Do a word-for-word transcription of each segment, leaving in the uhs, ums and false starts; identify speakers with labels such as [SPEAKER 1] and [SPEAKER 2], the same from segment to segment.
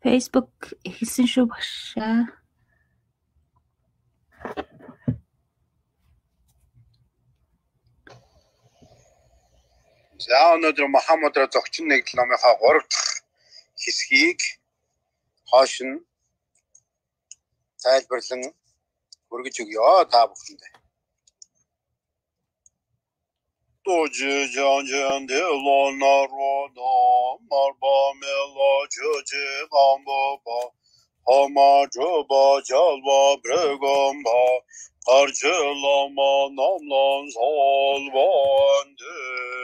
[SPEAKER 1] Facebook хийсэн шүү багшаа.
[SPEAKER 2] За өнөөдөр Махамудра зогчин нэгдэл номынхаа гурав дахь хэсгийг хоош нь тайлбарлан хүргэж өгье та бүхэндээ. Тожи жанжан де лонароно марбамела жожи гамбоба хамаджоба жалба брегомба арчелама намлан солванде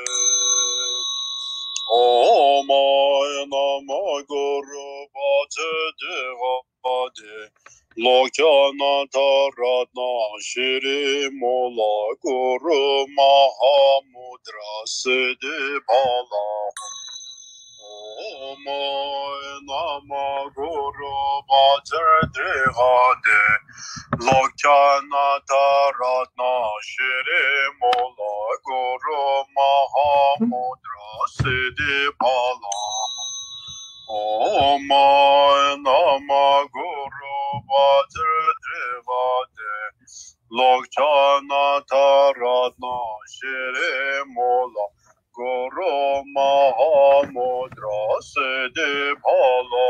[SPEAKER 2] Oh my nama guru bhaja devade lokana taratna shri mola guru mahamudra siddhi bhala Oh my nama guru bhaja devade lokana taratna shri mola guru mahamudra Siddhi Bala Om Nama Guru Vajradevade Lokchana Taratna Shri Mola Guru Mahamudra Siddhi Bala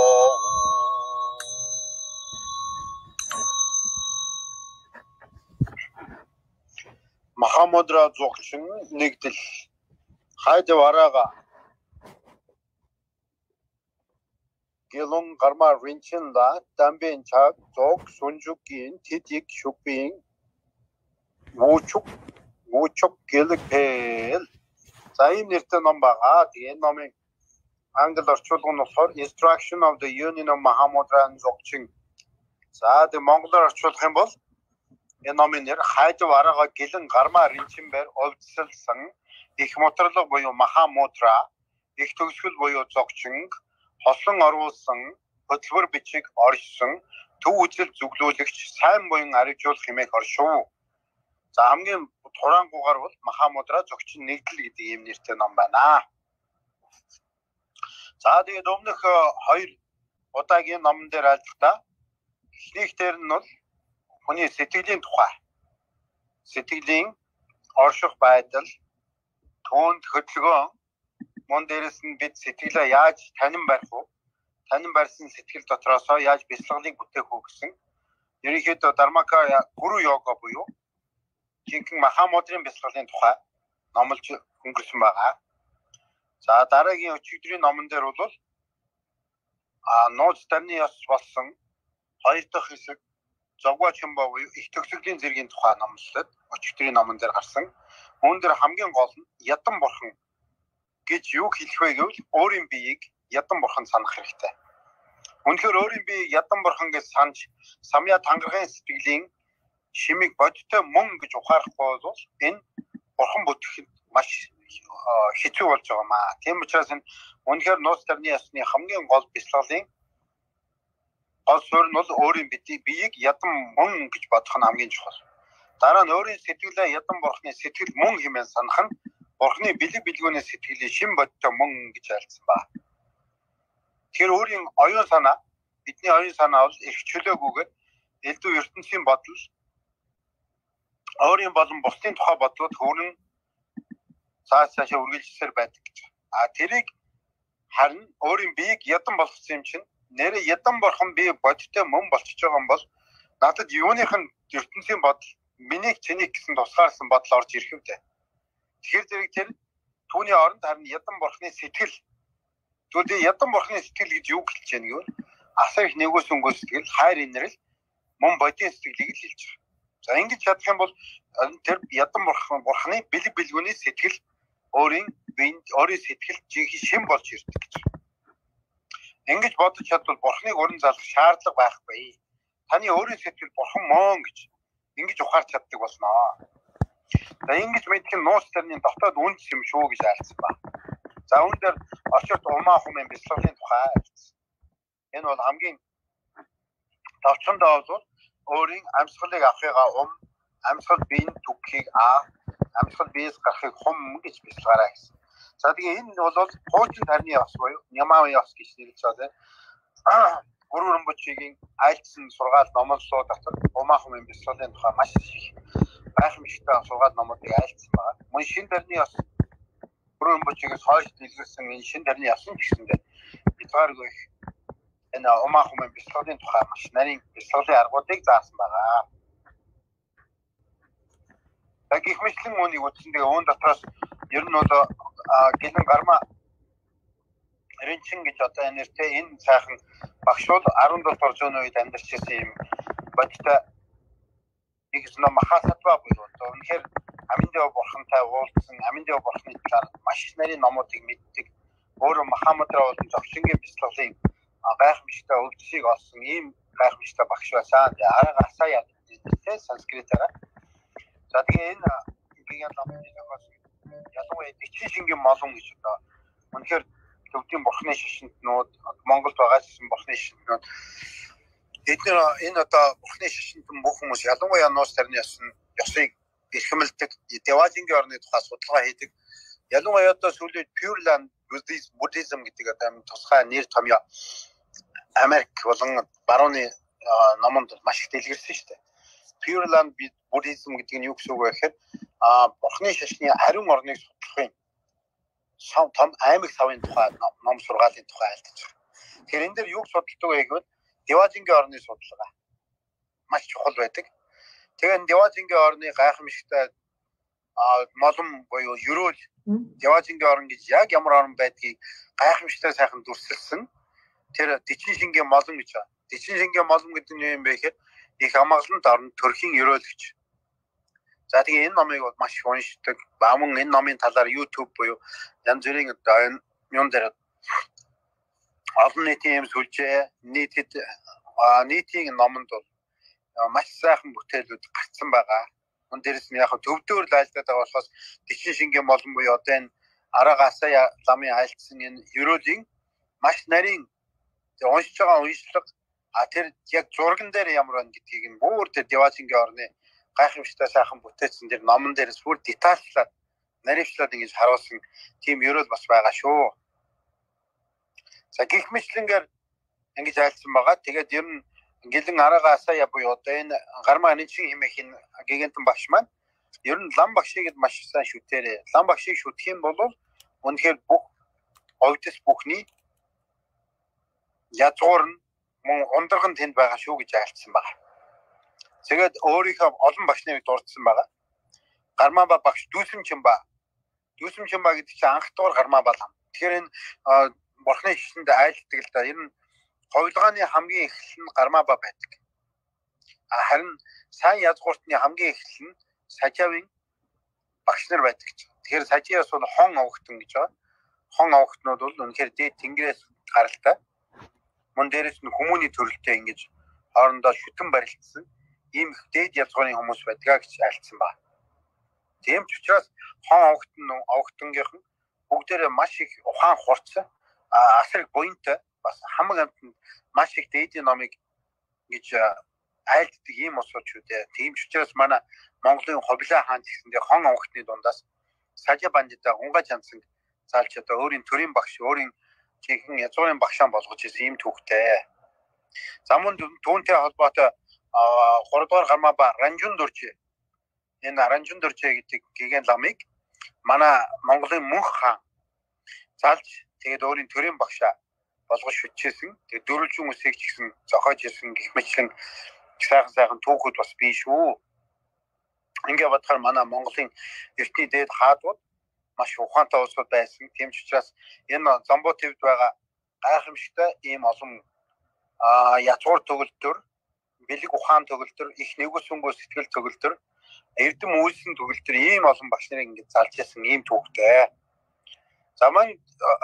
[SPEAKER 2] Mahamudra зогчин нэгдэл хайд варага гелон гарма ринчинда дамбен чаг зог сунжукин титик шупин муучук муучук гэлэгпэл за ийм нэртэй ном байгаа. Тэгээ номын англи орчуулга нь болохоор Instruction of the Union of Mahamudra зогчин. За тэгээ монголоор орчуулах юм бол энэ номын нэр хайд варага гэлэн гарма ринчин бэр овцолсон их моторлог буюу Махамудра, их төгсгөл буюу зогчин, хослон оруулсан, хөтөлбөр бичиг оршсон, төв үзэл зүглүүлэгч, сайн буян аригжуулах хэмээх оршив. За хамгийн тураангуугаар бол Махамудра зогчин нэгдэл гэдэг ийм нэртэй ном байна. За тэгээд өмнөх хоёр удаагийн номон дээр альцдаа эхнийх дээр нь бол хүний сэтгэлийн тухай. Сэтгэлийн орших байдал Түүнд хөдөлгөөн мөн дээрээс нь бид сэтгэлээ яаж танин барих вэ? Танин барьсан сэтгэл дотроосоо яаж бяцлаглыг бүтээх вэ гэсэн ерөнхийдөө Дармака гуру йога буюу жинхэнэ Махамудрын бяцлаглын тухай номлож өнгөрсөн байгаа. За дараагийн өчигдрийн номон дээр бол а нууц тамны ёс болсон хоёр дахь хэсэг Зогва чимба буюу их төгсгөлийн зэргийн тухай номлолтой өчигдрийн номон дээр гарсан. Үүн дээр хамгийн гол нь ядан бурхан гэж юу хэлэх вэ гэвэл өөрийн биеийг ядан бурхан санах хэрэгтэй. Үнэхээр өөрийн биеийг ядан бурхан гэж санаж самья тангаргийн сэтгэлийн шимийг бодиттой мөн гэж ухаарахгүй бол энэ бурхан бүтэхэд маш хэцүү болж байгаа маа. Тийм учраас энэ үнэхээр нууц тарны ясны хамгийн гол бяцлаглын гол суурь нь бол өөрийн биеийг ядан мөн гэж бодох нь хамгийн чухал. Дараа нь өөрийн сэтгэлээ ядан бурхны сэтгэл мөн хэмээн санах нь бурхны бэлэг бэлгүүний сэтгэлийн шин бодтой мөн гэж айлцсан ба. Тэр өөрийн оюун санаа бидний оюун санаа бол их чөлөөгүйгээр элдв ертөнцийн бодол өөрийн болон бусдын тухай бодлоод хөрөн цааш цаашаа үргэлжлэсээр байдаг гэж. А тэрийг харин өөрийн биеийг ядан болгосон юм чинь нэрээ ядан бурхан би бодтой мөн болчихж байгаа юм бол надад юуных нь ертөнцийн бодол миний чиний гэсэн тусгаарсан бодол орж ирэх юм дээ. Тэгэхээр зэрэг тэр түүний оронд харин ядан бурхны сэтгэл түүний ядан бурхны сэтгэл гэж юу хэлж яах гэвэл асар их нэгөөс өнгөө сэтгэл хайр инрэл мөн бодийн сэтгэлийг л хэлж байгаа. За ингэж чадах юм бол тэр ядан бурхан бурхны бэлэг бэлгүүний сэтгэл өөрийн өөрийн сэтгэл жинхэнэ шин болж ирдэг гэж. Ингэж бодож чадвал бурхныг уран залах шаардлага байхгүй. Таны өөрийн сэтгэл бурхан мөн гэж ингэж ухаарч чаддаг болно. За ингэж мэдэх нь нууц тарны дотоод үндэс юм шүү гэж айлцсан ба. За үүн дээр очирт умаа хүмүүс бяцлаглын тухай айлцсан. Энэ бол хамгийн товчондоо бол өөрийн амьсгалыг авахыгаа ум, амьсгал биеийн түгхийг аа, амьсгал биеэс гарахыг хум гэж бяцлагаараа гэсэн. За тэгээ энэ бол хуучин тарны ёс буюу Нямаавын ёс гэж нэрлэж байгаа. Гурван бүчгийн айлтсан сургаал номлолоо дотор Умаахан бяцлагын тухай маш их гайхамшигтай сургаал номуудыг айлтсан байна. Мөн шин дэрний бас гурван бүчгээс хойш дэлгэрсэн энэ шин дэрний ясан гэсэндээ бяцлагааргүй энэ Умаахан бяцлагын тухай маш нарийн бяцлагын аргуудыг заасан байна. Гэх мэтлэн үүнийг үтсэндээ өвөн дотроос ер нь бол гэлэн гарма Ринчин гэж одоо нэртэй энэ сайхан багш бол арван дугаар зууны үед амьдарч ирсэн юм бодтой нэг зам махасатва буюу одоо үнэхээр Аминдео бурхантай уулзсан Аминдео бурханы талаар маш нарийн номуудыг мэддэг өөрөө Махамадраа болон зовчингийн бяцлагын гайхамшигтай өвдсийг олсон ийм гайхамшигтай багш байсан. Тэгээ арга асая гэдэг санскритаараа. За тэгээ энэ гигant номын ялангуяа дэчин шингийн молон гэж одоо үнэхээр төвдийн бурхны шишинтнүүд Монголд байгаа гэсэн бурхны шишинтнүүд эдгээр энэ одоо бурхны шишинтэн бүх хүмүүс ялангуяа нуус тарны ясн ёсыг эрхэмлдэг Деважингийн орны тухай судалгаа хийдэг. Ялангуяа одоо сүүлийн Pure Land Buddhism гэдэг одоо тусгай нэр томьёо Америк болон барууны номонд маш их дэлгэрсэн шүү дээ. Pure Land Buddhism гэдэг нь юу гэсэн үг вэ гэхээр бурхны шашны ариун орныг судлахын сав том аймаг савын тухай ном сургаалын тухай альдаж байгаа. Тэгэхээр энэ дээр юг судалдаг вэ гэвэл Деважингийн орны судалгаа маш чухал байдаг. Тэгээд Деважингийн орны гайхамшигтай молон буюу ерөөл Деважингийн орн гэж яг ямар орн байдгийг гайхамшигтай сайхан дүрсэлсэн. Тэр дэчин шингийн молон гэж байна. Дэчин шингийн молон гэдэг нь юм бэ гэхээр их амгаланд орн төрхийн ерөөл гэж. За тэгээ энэ номыг бол маш их уншдаг. Баамун энэ номын талаар YouTube буюу янз бүрийн одоо энэ юм дээр олон нийтийн юм сүлжээ нийтэд нийтийн номонд бол маш сайхан бүтээлүүд гарцсан байгаа. Мөн дээрэс нь яг төвдөр л айлтаад байгаа болохоос дэчин шингийн молон буюу одоо энэ арга асая ламын айлтсан энэ ерөөлийн маш нарийн уншиж байгаа уншлага а тэр яг зурган дээр ямар байна гэдгийг нь бүр тэр Деважингийн орны гайхамшигтай сайхан бүтээсэн тэр номон дээрээс бүр детальчлаад наривчлаад ингэж харуулсан тийм ерөөл бас байгаа шүү. За гих мэтлэнгээр ингэж айлцсан байгаа. Тэгээд ер нь гэлэн арга асая буюу одоо энэ гарма аничийн хэмээх энэ гигантэн багш маань ер нь лам багшийг маш сайн шүтээрээ. Лам багшийг шүтэх юм бол үнэхээр бүх овдс бүхний язгуур нь мөн ундраган тэнд байгаа шүү гэж айлцсан байгаа. Тэгээд өөрийнхөө олон багш нарыг дурдсан байгаа. Гармаба багш Дүүсэмчимба. Дүүсэмчимба гэдэг чинь анх дугаар гармаба лам. Тэгэхээр энэ бурхны шишинд айлтдаг л да. Ер нь ховлгооны хамгийн эхлэл нь гармаба байдаг. Харин сайн язгууртны хамгийн эхлэл нь сажавын багш нар байдаг гэж. Тэгэхээр сажиас бол хон овогтон гэж байгаа. Хон овогтнууд бол үнэхээр дээд тэнгэрээс гаралтай. Мөн дээрээс нь хүмүүний төрөлтэй ингэж хоорондоо шүтэн барилдсан ийм их дээд язгуурын хүмүүс байдгаа гэж айлцсан ба. Тийм ч учраас хон овогтон овогтонгийнх нь бүгдээрээ маш их ухаан хурц асар буянтай бас хамаг амтнд маш их дээдийн номыг гэж айлддаг ийм усууд шүү дээ. Тийм ч учраас манай Монголын Ховлаа хаан гэсэндээ хон овогтны дундаас сажа бандита унгаж янсан заалч одоо өөрийн төрийн багш өөрийн чихэн язгуурын багшаан болгож ирсэн ийм түүхтэй. Замун түүнтэй холбоотой гурав дугаар гармаба Ранжун Дуржи энэ Ранжун Дуржи гэдэг гигant ламыг манай Монголын мөнх хаан заалж тэгээд өөрийн төрийн багшаа болгож шүтчихсэн. Тэгээд дөрвөлжин үсийг ч гэсэн зохиож ирсэн гэх мэтлэн сайхан сайхан түүхүүд бас бий шүү. Ингээ бодохоор манай Монголын эртний дээд хаадууд маш ухаантай улсууд байсан. Тийм ч учраас энэ Замбуу твд байгаа гайхамшигтай ийм олон язгуур төгөлдөр, бэлэг ухаан төгөлдөр, их нэгүсэнгөө сэтгэл төгөлдөр, эрдэм үйлсэн төгөлдөр ийм олон багш нарыг ингэж залж ясан ийм түүхтэй. За маань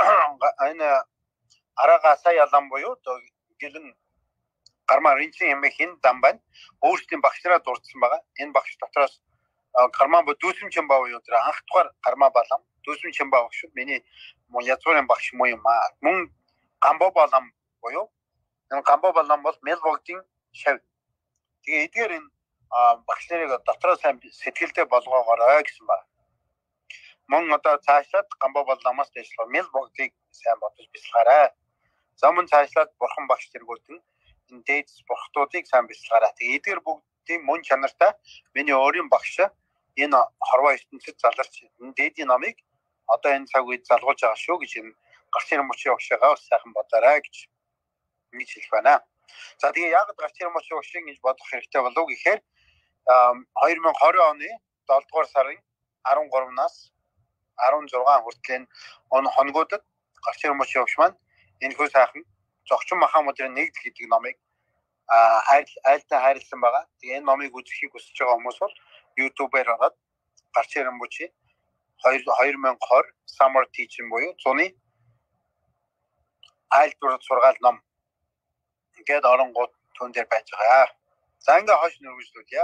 [SPEAKER 2] энэ арга асая лам буюу гэлэн гарма ринчин хэмээх энэ дам байна. Өөрсдийн багш нараа дурдсан байгаа. Энэ багш дотроос Гармаба Дүүсэмчимба буюу тэр анх дугаар Гармаба лам Дүүсэмчимба багш миний язгуурын багш муу юм аа. Мөн Гамбоба лам буюу энэ Гамбоба лам бол Мелбогдын шав. Тэгээ эдгээр энэ багш нарыг дотроо сайн сэтгэлдээ болгоогоорой гэсэн ба. Мөн одоо цаашлаад Гамбоба ламаас дэшлээ Мелбогдыг сайн бодож бясалгаарай. Замун цаашлаад бурхан багш тэргүүтэн энэ дээд бурхтуудыг сайн бясалгараа. Тэгээ эдгээр бүгдийн мөн чанартай миний өөрийн багш энэ хорвоо ертөнцид заларч энэ дээдийн номыг одоо энэ цаг үед залгуулж байгаа шүү гэж энэ гарч ирэн мөчийн багшаа сайхан бодоорой гэж ингэж хэлэх байна. За тэгээ яг гарч ирэн мөчийн багшийг ингэж бодох хэрэгтэй болов уу гэхээр две тысячи двадцать оны долоо дугаар сарын арван гуравнаас арван зургаан хүртэл энэ хоногудад гарч ирэн мөчийн багш маань энэ хөө сайхан зогчин Махамудрын нэгдэл гэдэг номыг айл айлтай хайрлсан байгаа. Тэгээ энэ номыг үзэхийг хүсэж байгаа хүмүүс бол YouTube-ээр ороод гарч ирэн мөчийн две тысячи двадцать Summer Teaching буюу зуны айлтгуур сургаал ном ингээд оронгууд түн дээр байж байгаа. За ингээ хойш нөргөжлүүлье.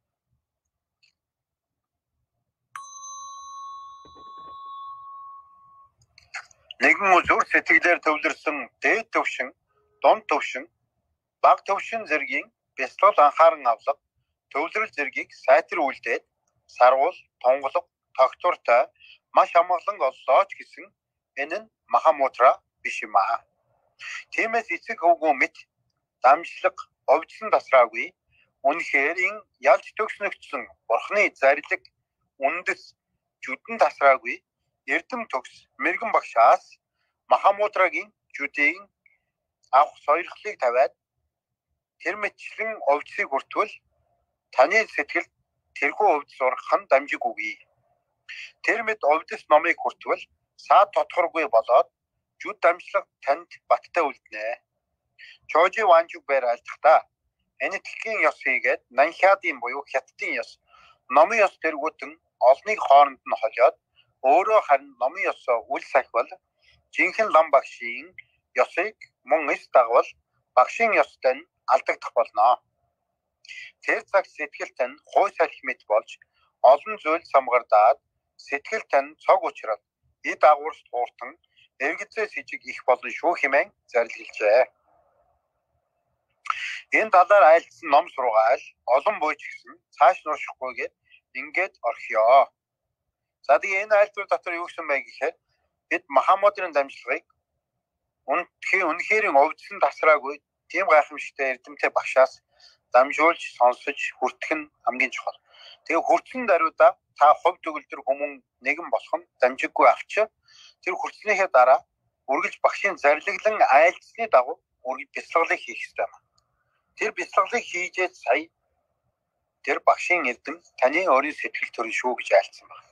[SPEAKER 2] Нэгэн үзүр сэтгэлээр төвлөрсөн дээд төвшин, дунд төвшин, бага төвшин зэргийн бяцлал анхааран авлага, төвлөрөл зэргийг сайтар үлдээд, сарвал, тонголго, тогтвортой маш амгалан оллоо ч гэсэн энэ нь Махамудра биш юм аа. Тиймээс эцэг хөвгөө мэд дамжлага овжсон тасраагүй үнэхээр ин ялж төгснөгдсөн бурхны зарлиг үндэс жүдэн тасраагүй эрдэм төгс мэрэгэн багшаас Махамудрагийн жүдийн авах сойрхлыг тавиад тэр мэтчлэн овжсыг хүртвэл таны сэтгэл тэрхүү овж сурах нь дамжиг үгүй. Тэр мэд овдс номыг хүртвэл саад тодоргүй болоод жүд дамжлага танд баттай үлднэ. Чожи ванжуг бэр альтахта энэ тэлхийн ёс хийгээд нанхиадын буюу хятадын ёс номын ёс тэргүүтэн олныг хооронд нь холиод өөрөө харин номын ёсоо үл сахивал жинхэнэ лам багшийн ёсыг мөн эс дагвал багшийн ёстой нь алдагдах болно. Тэр цаг сэтгэлт нь хой салхи мэт болж олон зүйл самгардаад сэтгэлт нь цог учраад эд агуурс тууртан эргэцээс ижиг их болон шүү хэмээн зарлилжээ. Энэ талаар айлтсан ном сургаал олон буйч гисэн цааш нууршихгүйгээд ингээд орхиё. За тэгээ энэ айлтгуур дотор юу гэсэн бэ гэхээр бид Махамудрын дамжлагыг үнэхээр үнэхээр овжсон тасраагүй тийм гайхамшигтай эрдэмтэй багшаас дамжуулж сонсож хүртэх нь хамгийн чухал. Тэгээ хүртсэн даруйда та хувь төгөлдөр хүмүүн нэгэн болох нь дамжиггүй авч тэр хүртснийхээ дараа үргэлж багшийн зарлаглан айлтсны дагуу үргэлж бяцлаглыг хийх ёстой юм. Тэр бяцлаглыг хийжээ сая тэр багшийн эрдэм таны өөрийн сэтгэл төрн шүү гэж айлтсан байна.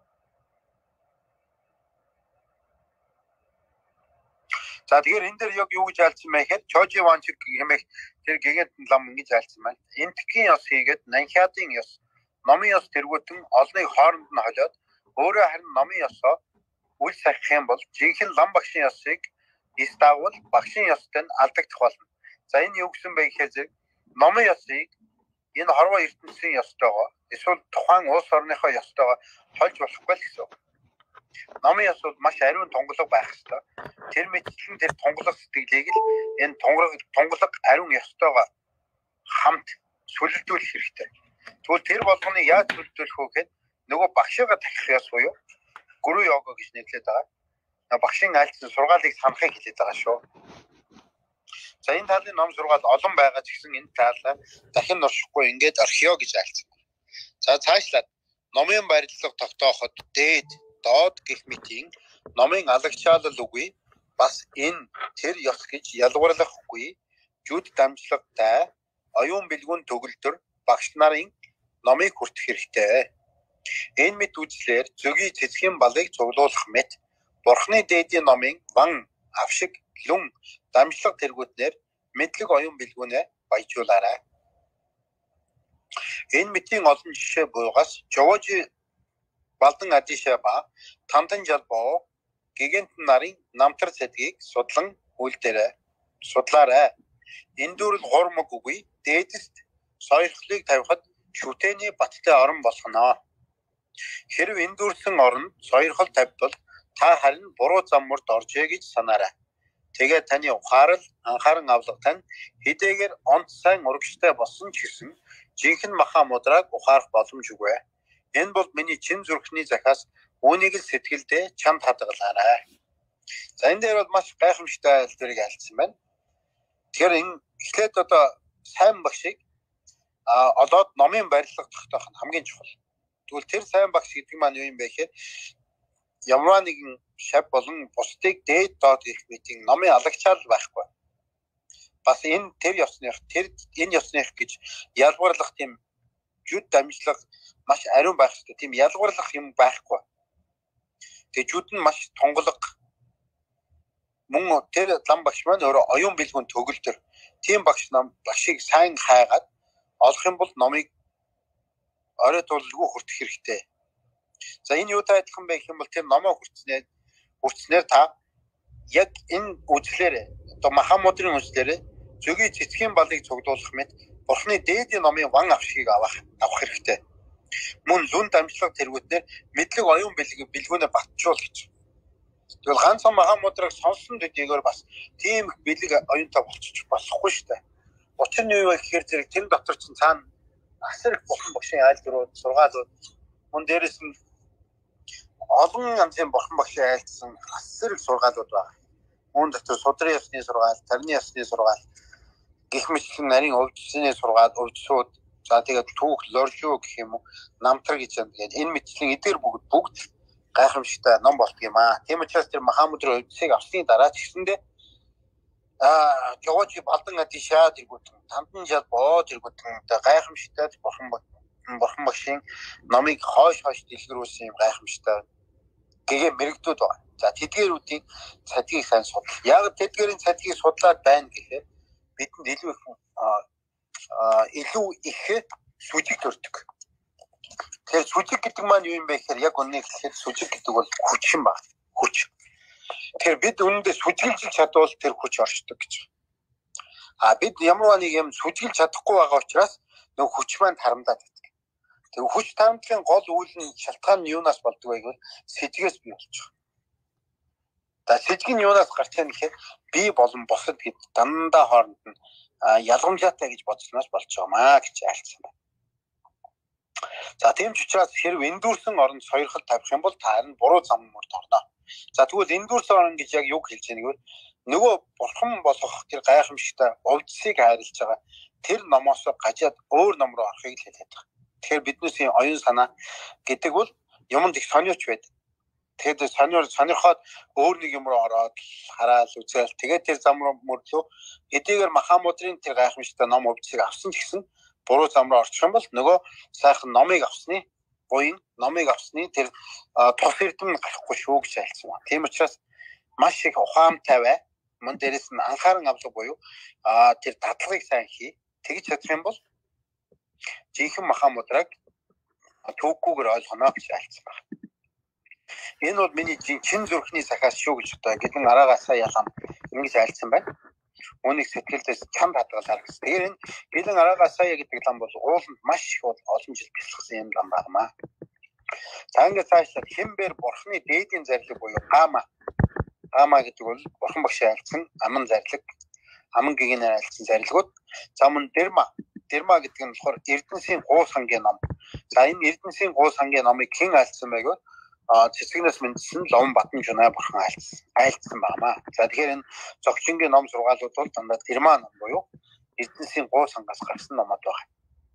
[SPEAKER 2] За тэгэхээр энэ дээр яг юу гэж айлтсан бэ гэхээр Чожи Ванчиг хэмээх тэр гигant лам ингэж айлтсан байна. Энэ тгийн ёс хийгээд нанхиадын ёс, номын ёс тэргүүтэн олныг хооронд нь холиод өөрөө харин номын ёсоо үл сахих юм бол жинхэнэ лам багшийн ёсыг эс дагвал багшийн ёстой нь алдагдах болно. За энэ юу гэсэн бэ гэхээр зэрэг номын ёсыг энэ хорвоо ертөнцийн ёстойгоо эсвэл тухайн улс орныхоо ёстойгоо холж болохгүй л гэсэн. Номын ёс бол маш ариун тунгалаг байх ёстой. Тэр мэтчлэн тэр тунгалаг сэтгэлийг л энэ тунгалаг тунгалаг ариун ёстойгоо хамт сүлэлдүүлэх хэрэгтэй. Тэгвэл тэр болгоны яаж сүлэлдүүлэх вэ гэхэд нөгөө багшигаа тахих ёс буюу гуру йога гэж нэрлэдэг байгаа. Багшийн айлтсан сургаалыг санахыг хэлээд байгаа шүү. За энэ талын ном сургаал олон байгаа ч гэсэн энэ талаа дахин нуршихгүй ингээд орхиё гэж айлцсан. За цаашлаад номын барилга тогтооход дээд доод гэх мэтийн номын алагчаалал үгүй бас энэ тэр ёс гэж ялгуурлахгүй жүд дамжлагтай оюун бэлгүүн төгөлдөр багш нарын номыг хүртэх хэрэгтэй. Энэ мэт үзлээр зөгийн цэцгийн балыг цуглуулах мэт бурхны дээдийн номын ван авшиг лүн дамжлага тэргүүтнэр мэдлэг оюун бэлгүүнээ баяжуулаарай. Энэ мэтийн олон жишээ буйгаас Жовожи Балдан Адишаба Тандан жалбоо гигant нарын намтар цэдгийг судлан үйлдээрэй. Судлаарай. Энэ дүүрэл гурмаг үгүй дээдэст сойрхлыг тавихад шүтээний баттай орон болгоно. Хэрв энэ дүүрсэн оронд сойрхол тавьбал та харин буруу зам мөрд оржээ гэж санаарай. Тэгээд таны ухаарал анхааран авлага тань хэдийгээр онц сайн урагштай болсон ч гэсэн жинхэнэ Махамудраг ухаарах боломжгүй. Энэ бол миний чин зүрхний захиас үүнийг л сэтгэлдээ чамд хадгалаарай. За энэ дээр бол маш гайхамшигтай айлтварыг альцсан байна. Тэгэхээр энэ эхлээд одоо сайн багшийг а олоод номын барилга тогтоох нь хамгийн чухал. Тэгвэл тэр сайн багш гэдэг маань юу юм бэ гэхээр ямар нэгэн шав болон бусдыг дээд доод хийх мэтийн номын алагчаал байхгүй. Бас энэ тэр ёсных тэр энэ ёсных гэж ялгуурлах тийм жүд дамжлага маш ариун байх хэрэгтэй. Тийм ялгуурлах юм байхгүй. Тэгээ жүд нь маш тунгалаг мөн тэр лам багш маань өөрөө оюун бэлгүүн төгөлдөр тийм багш нам багшийг сайн хайгаад олох юм бол номыг орой тулгүй хүртэх хэрэгтэй. За энэ юутай адилхан байх юм бол тэр номоо хүртснээр хүртснээр та яг энэ үзлээр одоо Махамудрын үзлээр зөгийн цэцгийн балыг цуглуулах мэт Бурхны дээдийн номын ван авшгийг авах авах хэрэгтэй. Мөн лүн дамжлага тэргүүтнээр мэдлэг оюун бэлэг бэлгүүнээ батжуул гэж. Тэгвэл ганцхан Махамудрыг сонсон төдийгээр бас тийм их бэлэг оюунтай болчих болохгүй шүү дээ. Учир нь юу вэ гэхээр зэрэг тэр дотор чинь цаана асар их бурхан багшийн айлтгууд, сургаалууд мөн дээрэс нь олон янзын бурхан багшийн айлтсан асар их сургаалууд байна. Мөн дотор судрын ясны сургаал, тарны ясны сургаал, гэх мэт нарийн өвчсөний сургаал, өвчсүүд, за тэгээд түүх, лоржуу гэх юм уу, намтар гэж юм. Тэгээд энэ мэтлийн эдгээр бүгд бүгд гайхамшигтай ном болдго юм аа. Тийм учраас тэр Махамудрын өвчсийг авсны дараа ч гэсэндээ а жогооч балдан атишаа тэргүүтэн тандан жал боо тэргүүтэн гайхамшигтай бурхан бурхан багшийн номыг хойш хойш дэлгэрүүлсэн юм гайхамшигтай гэгээ мэрэгдүүд байна. За тэдгээрүүдийн цадгийг сайн судлаа. Яг тэдгээрийн цадгийг судлаад байна гэхээр бидэнд илүү их илүү их сүжиг төрдөг. Тэгэхээр сүжиг гэдэг маань юу юм бэ гэхээр яг үннийг хэлэхэд сүжиг гэдэг бол хүч юм байна. Хүч. Тэгэхээр бид үнэндээ сүжиглж чадвал тэр хүч оршдог гэж. А бид ямар нэг юм сүжиглж чадахгүй байгаа учраас нөх хүч маань тарамдаад байдаг. Тэр хүч тарамдлын гол үйл нь шалтгаан нь юунаас болдог вэ гэвэл сэжгээс бий болж байгаа. За сэжиг нь юунаас гарч байгаа гэхээр би болон бусад гэд дандаа хооронд нь ялгамжаатай гэж бодсноос болж байгаамаа гэж айлцсан байна. За тийм ч учраас хэрв эндүүрсэн оронд сойрхол тавих юм бол та харин буруу зам мөрд орно. За тэгвэл эндүүрсэн орон гэж яг юу хэлж байгаа нэгээр нөгөө бурхан болох тэр гайхамшигтай овдсыг хайрлаж байгаа тэр номоос гажаад өөр ном руу орохыг л хэлээд байгаа. Тэгэхээр биднээс оюун санаа гэдэг бол юмд их сониуч байдаг. Тэгээд сониор сонирхоод өөр нэг юм руу ороод хараал үзэл тэгээд тэр зам руу мөрлөө эдгээр Махамудрын тэр гайхамшигтай ном овдсыг авсан ч гэсэн буруу зам руу орчих юм бол нөгөө сайхан номыг авсны буян номыг авсны тэр тус эрдэм гарахгүй шүү гэж айлцсан байна. Тийм учраас маш их ухаантай бай. Мөн дээрээс нь анхааран авлага буюу тэр дадлагыг сайн хий. Тэгж чадах юм бол жинхэнэ Махамудраг түүхгүйгээр ойлгоно гэж айлцсан байна. Энэ бол миний чин зүрхний сахаас шүү гэж одоо гидэн араагаасаа ялам ингэж айлцсан байна. Үүнийг сэтгэлдээс чамд хадгалаар гэсэн. Тэгэхээр энэ гидэн араагаасаа гэдэг лам бол ууланд маш их олон жил бэлтгэсэн юм лам байна. За ингээд цаашлаад хэмбэр бурхны дээдийн зарлиг буюу Ама. Ама гэдэг бол бурхан багшаа айлцсан аман зарлиг, аман гэгнээр айлцсан зарлигууд. За мөн Дерма. Дерма гэдэг нь болохоор Эрдэнсийн гуу сангийн ном. За энэ Эрдэнсийн гуу сангийн номыг хэн айлцсан бэ гэвэл а цэцгнээс мэдсэн Ловон Батанжунаа бурхан айлцсан айлцсан байнамаа. За тэгэхээр энэ зогчингийн ном сургаалууд бол дандаа Дерма ном буюу Эрдэнсийн гуу сангаас гарсан номод байна.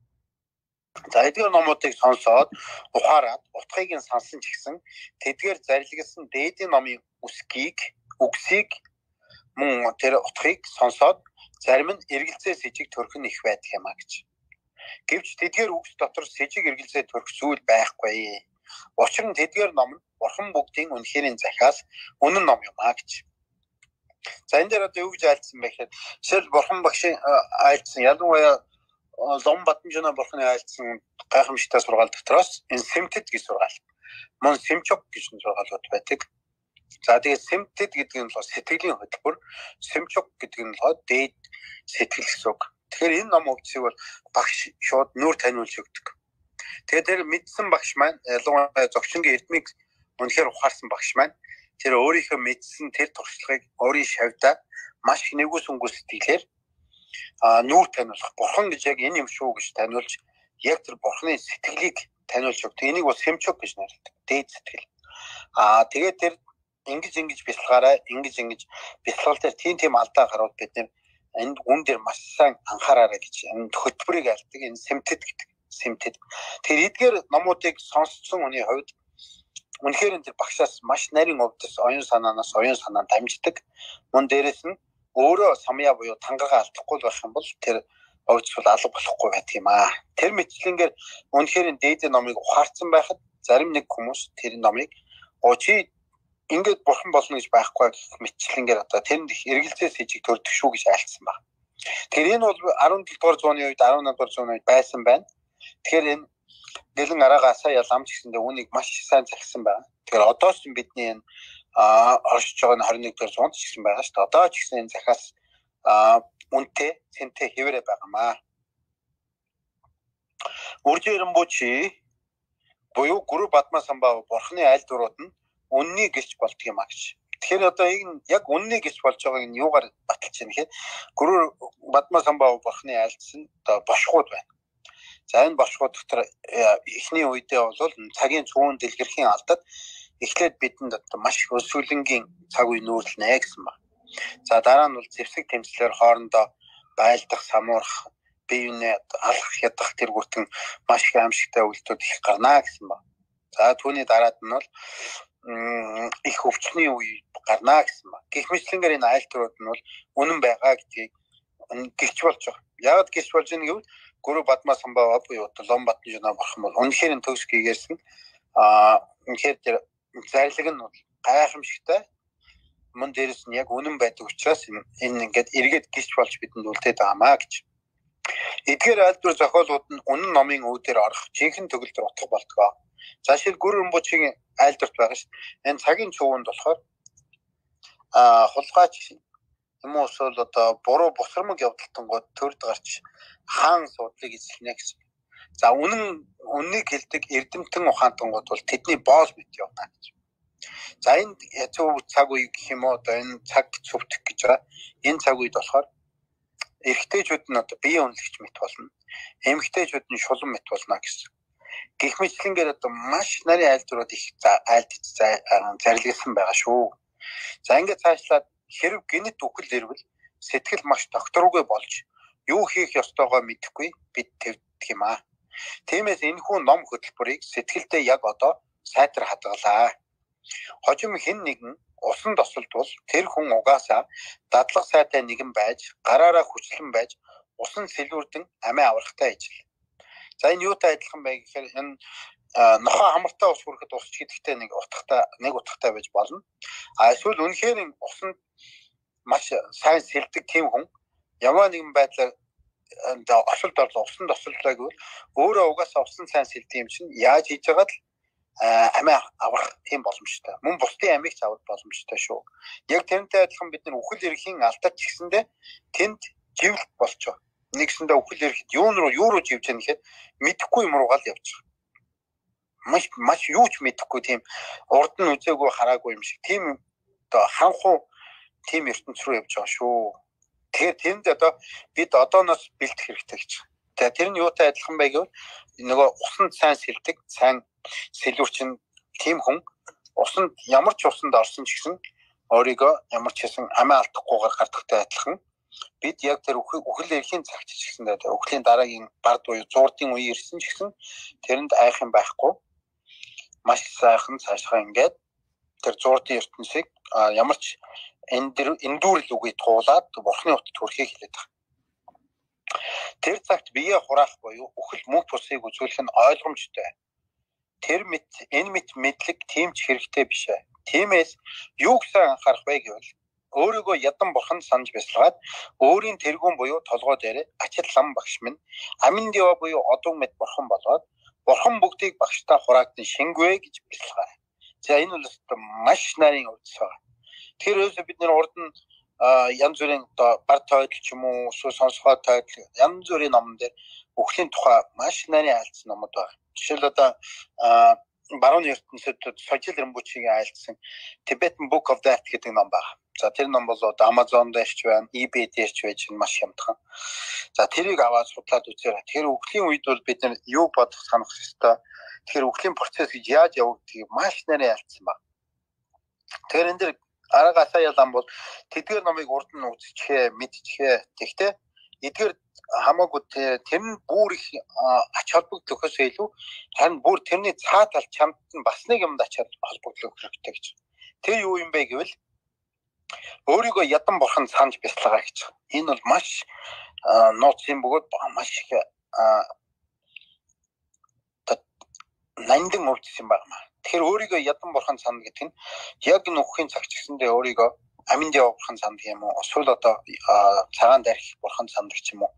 [SPEAKER 2] За эдгээр номуудыг сонсоод ухаарад утгыг нь сансан ч гэсэн тэдгээр зарилгасан дээдийн номын үсгийг, үгсийг мөн тэр утгыг сонсоод зарим нь эргэлзээ сэжиг төрөх нь их байдаг юм а гэж. Гэвч тэдгээр үгс дотор сэжиг эргэлзээ төрөх зүйл байхгүй. Учир нь тэдгээр ном нь бурхан бүгдийн үнэхэрийн захиас үнэн ном юм а гэж. За энэ дээр одоо юу гэж айлцсан бэ гэхээр жишээл бурхан багшийн айлцсан ялангуяа Ловон Батанжунаа бурханы айлцсан гайхамшигтай сургаал дотроос энэ Сэмтэд гэж сургаал. Мөн Сэмчок гэж сургаалууд байдаг. За тэгээд Сэмтэд гэдэг нь бол сэтгэлийн хөтөлбөр, Сэмчок гэдэг нь бол дээд сэтгэл гэсэн үг. Тэгэхээр энэ ном өвчсийг бол багш шууд нүүр таниулж өгдөг. Тэгээд тэр мэдсэн багш маань ялангуяа зогчингийн эрдмийг үнэхээр ухаарсан багш маань тэр өөрийнхөө мэдсэн тэр туршлагыг өөрийн шавьдаа маш их нэгүс-үнгүс сэтгэлээр а нүүр таниулах бурхан гэж яг энэ юм шүү гэж таниулж яг тэр бурханы сэтгэлийг таниулж өгдөг. Энийг бол Сэмчок гэж нэрлэдэг. Дээд сэтгэл. А тэгээд тэр ингэж ингэж бясалгаарай, ингэж ингэж бясалгал дээр тийм тийм алдаа гарууд бид нэр энд үн дээр маш сайн анхаараарай гэж энэ хөтөлбөрийг альдаг энэ сэмтэд гэдэг сэмтэд. Тэр эдгээр номуудыг сонссон хүний хувьд үнэхээр энэ багшаас маш нарийн өвдөс оюун санаанаас оюун санаа дамждаг. Мөн дээрэс нь өөрөө самья буюу тангагаа алдахгүй байх юм бол тэр өвдөс бол алга болохгүй байдаг юм аа. Тэр мэтлэнгээр үнэхээр энэ дээд номыг ухаарсан байхад зарим нэг хүмүүс тэр номыг оо чи ингээд бурхан болно гэж байхгүй гэх мэтлэнгээр одоо тэнд их эргэлзээ сэжиг төрдөг шүү гэж айлцсан баг. Тэгэхээр энэ бол арван долдугаар зууны үед арван надугаар зууны үед байсан байна. Тэгэхээр энэ дэлэн араагаасаа яламж гэсэндээ үнийг маш сайн захисан байна. Тэгэхээр одоо ч бидний энэ оршиж байгаа нь хорин нэгдүгээр зуунд ч гэсэн байгаа шүү дээ. Одоо ч гэсэн энэ захиас үнэтэй, цэнтэй хэвээрээ байгаамаа. Үржирэн бучи буюу гүрүү Бадма самбаа бурхны аль дурууд нь үннийг гэлж болдго юм а гэж. Тэгэхээр одоо энэ яг үннийг гэлж болж байгааг нь юугаар баталж байна гэхээр гүрүү Бадма самбаа бурхны альдс нь одоо бошгууд байна. За энэ бошгууд дотор эхний үедээ бол цагийн цөөн дэлгэрхийн алдад эхлээд бидэнд одоо маш өсвөлнгийн цаг үе нүүрлэнэ гэсэн ба. За дараа нь бол зэвсэг тэмцлэр хоорондоо байлдах, самуурах, бие биенээ алах, ядах тэргүүтэн маш их аимшигтай үйлдэлүүд их гарнаа гэсэн ба. За түүний дараад нь бол их өвчтний үе гарнаа гэсэн ба. Гэх мэтлэнгээр энэ айлтгууд нь бол үнэн байгаа гэдгийг гэрч болж байгаа. Яг гэрч болж байгаа гэвэл гүрүү Бадма самбаа буюу Лом Батны жинаа бурхан бол үнэхээр энэ төгс гийгэрсэн аа үнэхээр тэр зарлиг нь бол гайхамшигтай. Мөн дээрэс нь яг үнэн байдаг учраас энэ ингээд эргээд гисч болж бидэнд үлдээд байгаамаа гэж. Эдгээр айлтгуур зохиолууд нь үнэн номын үүдээр орох жинхэнэ төгөлдөр утга болтгоо. За шил гүрэн бучгийн айлтгурт байгаа шүү. Энэ цагийн цөвөнд болохоор аа хулгайч юм уу эсвэл одоо буруу бусрамг явдалтангууд төрд гарч хаан суудлыг эзэлнэ гэсэн. За үнэн үннийг хэлдэг эрдэмтэн ухаантангууд бол тэдний боол мэт явна гэж. За энэ зөв цаг үе гэх юм уу одоо энэ цаг цөвтөх гэж байгаа. Энэ цаг үед болохоор эрэгтэйчүүд нь одоо бие үнэлэгч мэт болно. Эмэгтэйчүүд нь шулан мэт болно гэсэн. Гэх мэтлэнгээр одоо маш нарийн айлдварууд их айлд зарлигдсан байгаа шүү. За ингээд цаашлаад хэрэг гинэт үхэл ирвэл сэтгэл маш докторгүй болж юу хийх ёстойгоо мэдэхгүй бид твдэх юм аа. Тиймээс энэ хүн ном хөтөлбөрийг сэтгэлдээ яг одоо сайтар хадгалаа. Хожим хэн нэгэн усан тосолдвол тэр хүн угаасаа дадлаг сайтай нэгэн байж гараараа хүчлэн байж усан сэлүүрдэн амиа аврахтай ижил. За энэ юутай адилхан бай гэхээр энэ нохоо хамартаа ус хүрэхэд усч гэдэгтэй нэг утгатай нэг утгатай байж болно. А эсвэл үнэхээр усан маш сайн сэлдэг тийм хүн ямар нэгэн байдлаар осолд орлоо усан тосолдлоо гэвэл өөрөө угаасаа усан сайн сэлдэг юм чинь яаж хийж байгаад л амиа аврах тийм боломжтой. Мөн бусдын амийг ч авах боломжтой шүү. Яг тэрнтэй адилхан бид нар үхэл эрхийн алдаж гисэндээ тэнд живлт болж байгаа. Нэгсэндээ үхэл эрхэд юун руу юу руу живж яах гэхэд мэдэхгүй юм руугаал явж байгаа. Маш маш юу ч мэдэхгүй тийм урд нь үзээгүй хараагүй юм шиг тийм одоо ханхуу тийм ертөнц рүү явж байгаа шүү. Тэгэхээр тэнд одоо бид одооноос бэлдэх хэрэгтэй гэж. Тэгээ тэр нь юутай адилхан бай гэвэл нөгөө усанд сайн сэлдэг, сайн сэлүүрчин тийм хүн усанд ямар ч усанд орсон ч гэсэн өөрийгөө ямар ч хэсэн амиа алдахгүйгээр гардахтай адилхан бид яг тэр үхэл эрхийн цагт ч гэсэн дээ үхлийн дараагийн бард буюу зуурдын үе ирсэн ч гэсэн тэрэнд айх юм байхгүй маш сайхан цаашгаа ингээд тэр зуурдын ертөнцийг ямар ч эндүүрэл үгүй туулаад бурхны утгад хүрэхийг хэлээд байгаа. Тэр цагт бие хураах буюу үхэл мөнх бусыг үзүүлэх нь ойлгомжтой. Тэр мэд энэ мэд мэдлэг тийм ч хэрэгтэй биш ээ. Тиймээс юу гэсэн анхаарах вэ гэвэл өөрийгөө ядан бурхан санаж бясалгаад өөрийн тэргүүн буюу толгой дээр ачил лам багш минь амин дива буюу одог мэд бурхан болоод бурхан бүгдийг багштай хураагдсан шингвэ гэж бясалгаарай. За энэ бол маш нарийн өвдөс байна. Тэр өсө бид нэр урд нь янз бүрийн одоо бар тойл ч юм уу эсвэл сонсгой тойл янз бүрийн номон дээр үхлийн тухай маш нарийн айлцсан номод байна. Жишээл одоо барууны ертөнцөд сожил рембучигийн айлцсан Tibetan Book of Death гэдэг ном байна. За тэр ном бол одоо Amazon дээр ч байна, eBay дээр ч байж маш хямдхан. За тэрийг аваад судлаад үзээрэй. Тэр үхлийн үед бол бид нар юу бодох санах ёстой. Тэгэхээр үхлийн процесс гэж яаж явагдгийг маш нарийн айлцсан байна. Тэгэхээр энэ дэр арга асаа ялан бол тэдгээр номыг урд нь үзчихээ, мэдчихээ. Тэгтээ эдгээр хамаагүй тэр нь бүр их ач холбогдол өгөхөөс илүү харин бүр тэрний цаа тал чамд нь бас нэг юмд ач холбогдол өгөх хэрэгтэй гэж. Тэр юу юм бэ гэвэл өөрийгөө ядан бурхан санаж бяцлагаа гэж. Энэ бол маш нууц юм бөгөөд маш их нандин өвдсөн юм байна. Тэгэхээр өөрийгөө ядан бурхан санана гэдэг нь яг нөхөхийн цагч гэсэндээ өөрийгөө аминд яв бурхан сандаг юм уу? Эсвэл одоо цагаан дайрх бурхан сандаг ч юм уу?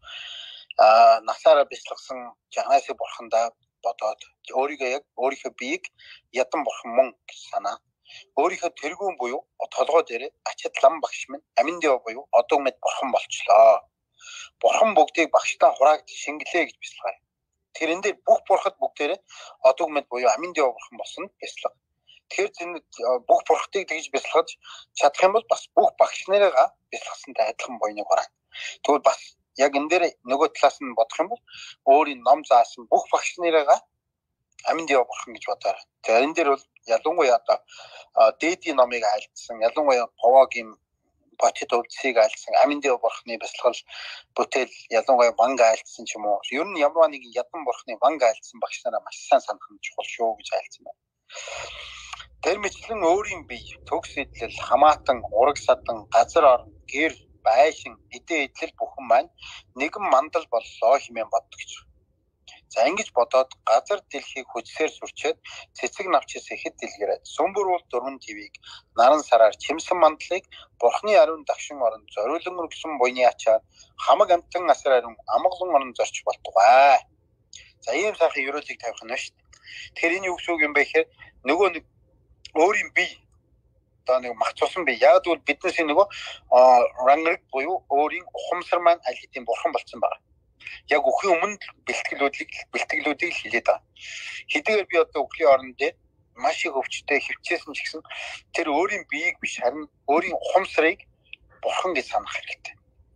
[SPEAKER 2] Аа насаараа бяцлагсан жагнасыг бурхандаа бодоод өөрийгөө яг өөрийнхөө биеийг ядан бурхан мөн гэж санаа. Өөрийнхөө тэргүүн буюу толгой дээр ачид лам багш минь аминд яв буюу одоо мэд бурхан болчлоо. Бурхан бүгдийг багштаа хурааг шингэлээ гэж бяцлагаа. Тэрэн дээр бүх бурхад бүгдээрээ одоо мэд буюу аминд яв бурхан болсон бяцлага. Тэгэхээр зэн бүх бурхтыг тэгж бяцлагаж чадах юм бол бас бүх багш нарыгаа бяцлагсантай адилхан буйныг гараа. Тэгвэл бас яг энэ дээр нөгөө талаас нь бодох юм бол өөрийн ном заасан бүх багш нарыгаа аминд яв бурхан гэж бодоорой. Тэгэхээр энэ дээр бол ялангуяа одоо дээдийн номыг айлдсан, ялангуяа Повогийн Батид өвдсийг айлдсан, аминд яв бурханы бяцлагал бүтээл ялангуяа Ванга айлдсан ч юм уу. Ер нь ямар нэгэн ядан бурханы Ванга айлдсан багш нараа маш сайн санах нь чухал шүү гэж айлдсан байна. Тэр мэтлэн өөрийн бие, төгс идэл, хамаатан, ураг садан, газар орон, гэр, байшин, эдээ идэл бүхэн маань нэгэн мандал боллоо хэмээн боддог гэж. За ингэж бодоод газар дэлхийг хүчсээр сүрчээд цэцэг навчис ихэд дэлгэрээд сүмбэр уул дөрвөн твийг наран сараар чимсэн мандлыг бурхны ариун дагшин орон зориулан өргөсөн буйны ачаар хамаг амтан асар ариун амгалан орон зорч болтугай. За ийм сайхан ерөөлийг тавих нь шүү дээ. Тэгэхээр энэ юу гэсэн юм бэ гэхээр нөгөө нэг өөрийн бие одоо нэг мах цусан бие яг бол биднээс нөгөө рангрыг буюу өөрийн ухамсар маань аль хэдийн бурхан болсон байна. Яг өхний өмнө бэлтгэлүүдийг бэлтгэлүүдийг хийлээд байгаа. Хэдийгээр би одоо өхний орон дээр маш их өвчтэй хөвчээсэн ч гэсэн тэр өөрийн биеийг биш харин өөрийн ухамсарыг бурхан гэж санах хэрэгтэй.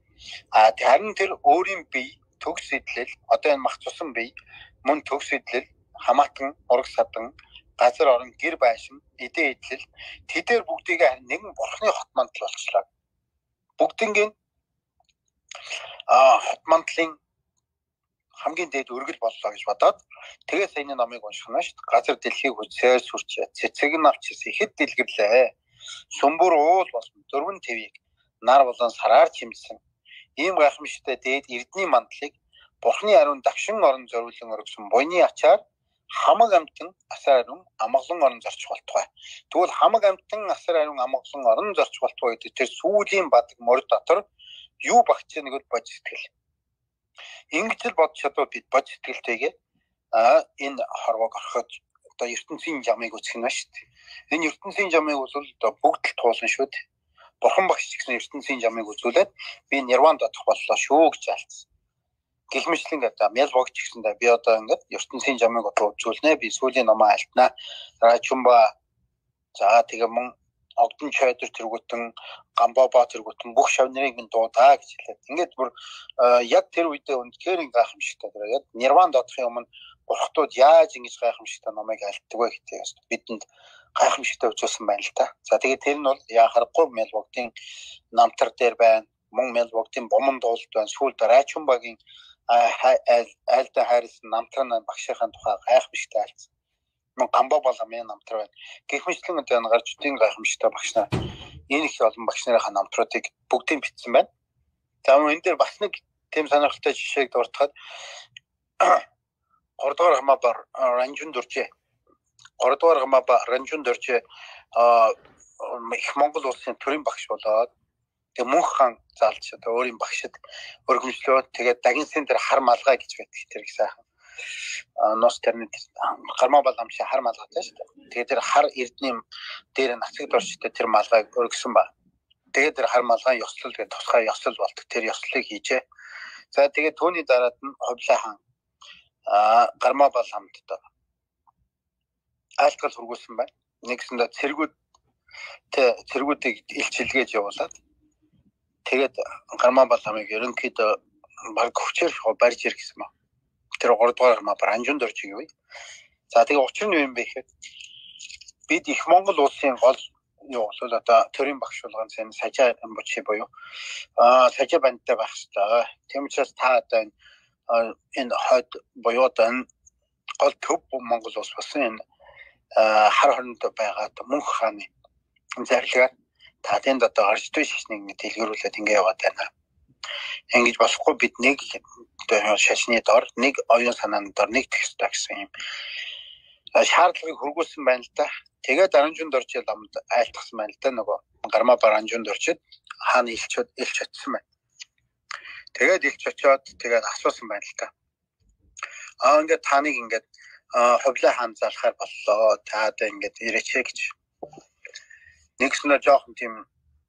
[SPEAKER 2] А харин тэр өөрийн бие төгс идлэл одоо энэ мах цусан бие мөн төгс идлэл хамаатан ураг садан газар орон гэр байшин эдээ идлэл тэдээр бүгдийг нэгэн бурхны хот мандал болчлаа. Бүгднийг а хот мандлын хамгийн дээд өргөл боллоо гэж бодоод тэгээ саяны номыг унших нь шүү дээ. Газар дэлхийг хүчээр сүрчээ. Цэцэг нь авчис ихэд дэлгэрлээ. Сүмбэр уул болсон дөрвөн твийг нар болон сараар чимсэн. Ийм гайхамшигтай дээд эрдний мандлыг бурхны ариун дагшин орон зориулан өргөсөн буйны ачаар хамаг амтан асар ариун амгалан орон зорчих болтугай. Тэгвэл хамаг амтан асар ариун амгалан орон зорчих болтугай гэдэг тэр сүүлийн бадаг морь дотор юу багч нэг бол бож сэтгэл. Ингэж л бодож чадвал бид бод сэтгэлтэйгээ а энэ хорвоог орхоод одоо ертөнцийн жамыг үзэх нь ба шүү дээ. Энэ ертөнцийн жамыг бол одоо бүгд л туулна шүү дээ. Бурхан багш гэсэн ертөнцийн жамыг үзүүлээд би нирванд одох боллоо шүү гэж альцсан. Гэх мэтлэн одоо мял богч гэсэндээ би одоо ингээд ертөнцийн жамыг одоо үзүүлнэ. Би сүүлийн номоо альтнаа. Рачумба за тэгээ мөн огдон чойдор тэргүүтэн гамбаба тэргүүтэн бүх шавнырыг минь дуудаа гэж хэлээд ингээд бүр яг тэр үедээ үнэхээр гайхамшигтай тэр яг нирванд одохын өмнө бурхтууд яаж ингэж гайхамшигтай номыг альтдаг вэ гэдэг бидэнд гайхамшигтай өчөөсөн байна л та. За тэгээд тэр нь бол яа харахгүй мэлбогдын намтар дээр байна. Мөн мэлбогдын бомон дуулалт байна. Сүүлд Рачумбагийн айлда хайрлсан намтрын багшийнхаа тухай гайхамшигтай альцсан. Мөн гамбаа боломын намтар байна. Гэх мэтлэн одоо энэ гарч үтийн гайхамшигтай багш нар энэ их олон багш нарын намтруудыг бүгдийг бичсэн байна. За мөн энэ дээр бас нэг тийм сонирхолтой жишээг дурдахад гурав дахь хамаабар Ранжун Дуржээ гурав дахь хамаабар Ранжун Дуржээ их Монгол улсын төрийн багш болоод тэгээ мөнх хаан заалж одоо өөрийн багшид өргөмжлөө тэгээд дагин сэн дээр хар малгай гэж байдаг тэр их сайхан нос тэрний гармаа боломжтой хар малгайтай шүү дээ. Тэгээд тэр хар эрдний дээр нацаг дурштай тэр малгайг өргөсөн ба. Тэгээд тэр хар малгай ёслол гэдэг тусгай ёслол болдог. Тэр ёслолыг хийжээ. За тэгээд түүний дараад нь Хувлаа хаан а гармаа бол хамтдаа айлтгал хургуулсан байна. Нэгсэндээ цэргүүд тэ цэргүүдийг илч илгээж явуулаад тэгээд гармаа бол хамыг ерөнхийдөө баг хүчээр барьж ир гэсэн ба. Тэр гурав дахь хамаа Ранжун Дуржээ юу. За тэгээ учир нь юу юм бэ гэхээр бид их Монгол улсын гол юу бол одоо төрийн багш болгон сайн сажаа амбучи буюу а сажаа бантай байх хэрэгтэй. Тийм учраас та одоо энэ хойд буюу одоо энэ гол төв Монгол улс болсон энэ хар хоринд байгаа мөнх хааны зарлагаар та тэнд одоо гарч дүй шашныг ингэ дэлгэрүүлээд ингэ яваад байна. Ингэж болохгүй бид нэг шашны дор нэг оюун санааны дор нэг тексттэй гэсэн юм шаардлагыг хөргүүлсэн байна л да. Тэгээд Аранжунд орчил амд айлтгсан байна л да. Нөгөө Гарма Баранжунд орчид хааны илчүүд илч очсон байна. Тэгээд илч очоод тэгээд асуусан байна л да. Аа ингээд таныг ингээд ховлоо хаан залхаар боллоо. Та одоо ингээд ирээч гэж. Нэгснээр жоохон тийм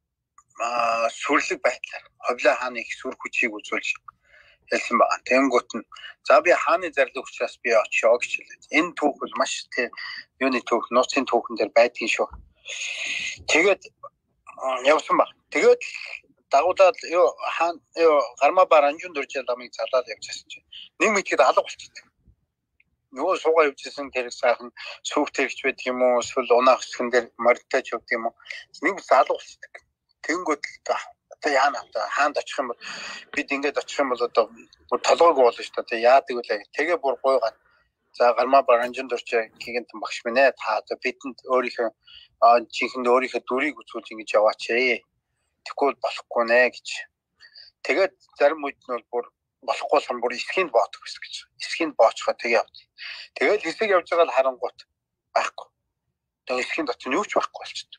[SPEAKER 2] аа сүрлэг байдлаар ховлоо хааны их сүр хүчийг үзүүлж хэлсэн байна. Тэнгуут нь за би хааны зарлиг учраас би очио гэж хэлээд. Энэ түүх бол маш тийм юуны түүх, нууцын түүхэн дээр байдгийн шүү. Тэгээд явсан баг. Тэгээд дагуулаад юу хаан юу Гарма Баранжунд урьж ламыг залаад явчихсан чинь нэг мэтгэд алга болчихсон. Нөгөө суугаа явчихсан тэрэг сайхан сүх тэрэгч байдаг юм уу? Эсвэл унаа хөсгөн дээр мордтаж явдаг юм уу? Нэг алга болчихсон. Тэнгуут одоо яана одоо хаанд очих юм бол бид ингээд очих юм бол одоо бүр толгойг болно шүү дээ. Яадаг үлээ. Тэгээ бүр гойгаад за Гарма Баранжунд урьж гигэнтэн багш минь ээ та одоо бидэнд өөрийнхөө жинхэнэ өөрийнхөө дүрийг үзүүлж ингэж яваач ээ. Тэгвэл болохгүй нэ гэж. Тэгээд зарим үед нь бол бүр болохгүй сан бүр эсхийн боодох гэсэн гэж. Эсхийн боочхоо тэгээ явд. Тэгээд хэсэг явж байгаа л харангуут байхгүй. Тэгээд эсхийн дотор нь юу ч байхгүй болчихсон.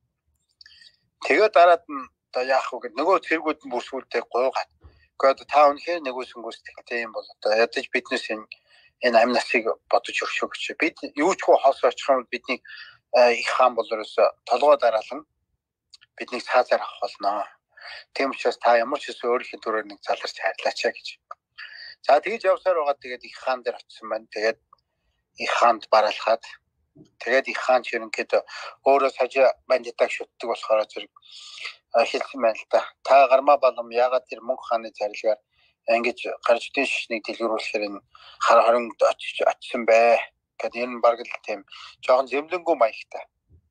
[SPEAKER 2] Тэгээд дараад нь одоо яах вэ гэд нөгөө цэргүүд нь бүрсгүүлдэг гойгаад. Гэхдээ та өнөхөр нөгөө сүнгүүс тэгтэй юм бол одоо ядаж биднээс энэ энэ амь насыг бодож өгшөө гэж. Бид юу ч хоо хоос очих юм бол бидний их хаан болроос толгой дараалан биднийг цаазаар авах болно. Тийм учраас та ямар ч хэсэг өөрийнхөө төрөөр нэг заларч хайрлаач гэж. За тэгж явсаар байгаа тэгээд их хаан дээр очсон байна. Тэгээд их хаанд бараалхаад тэгээд их хаан ч ерөнхийдөө өөрөө сажаа бандитаг шүтдэг болохоор зэрэг хэлсэн байна л да. Та Гарма Балам ягаад тэр мөнх хааны зарилгаар ингэж гарч дийн шишнийг дэлгэрүүлэхээр энэ хар хоринд очиж очсон бэ гэдэг энэ баг л тийм жоохон зэмлэнгүү маягтай.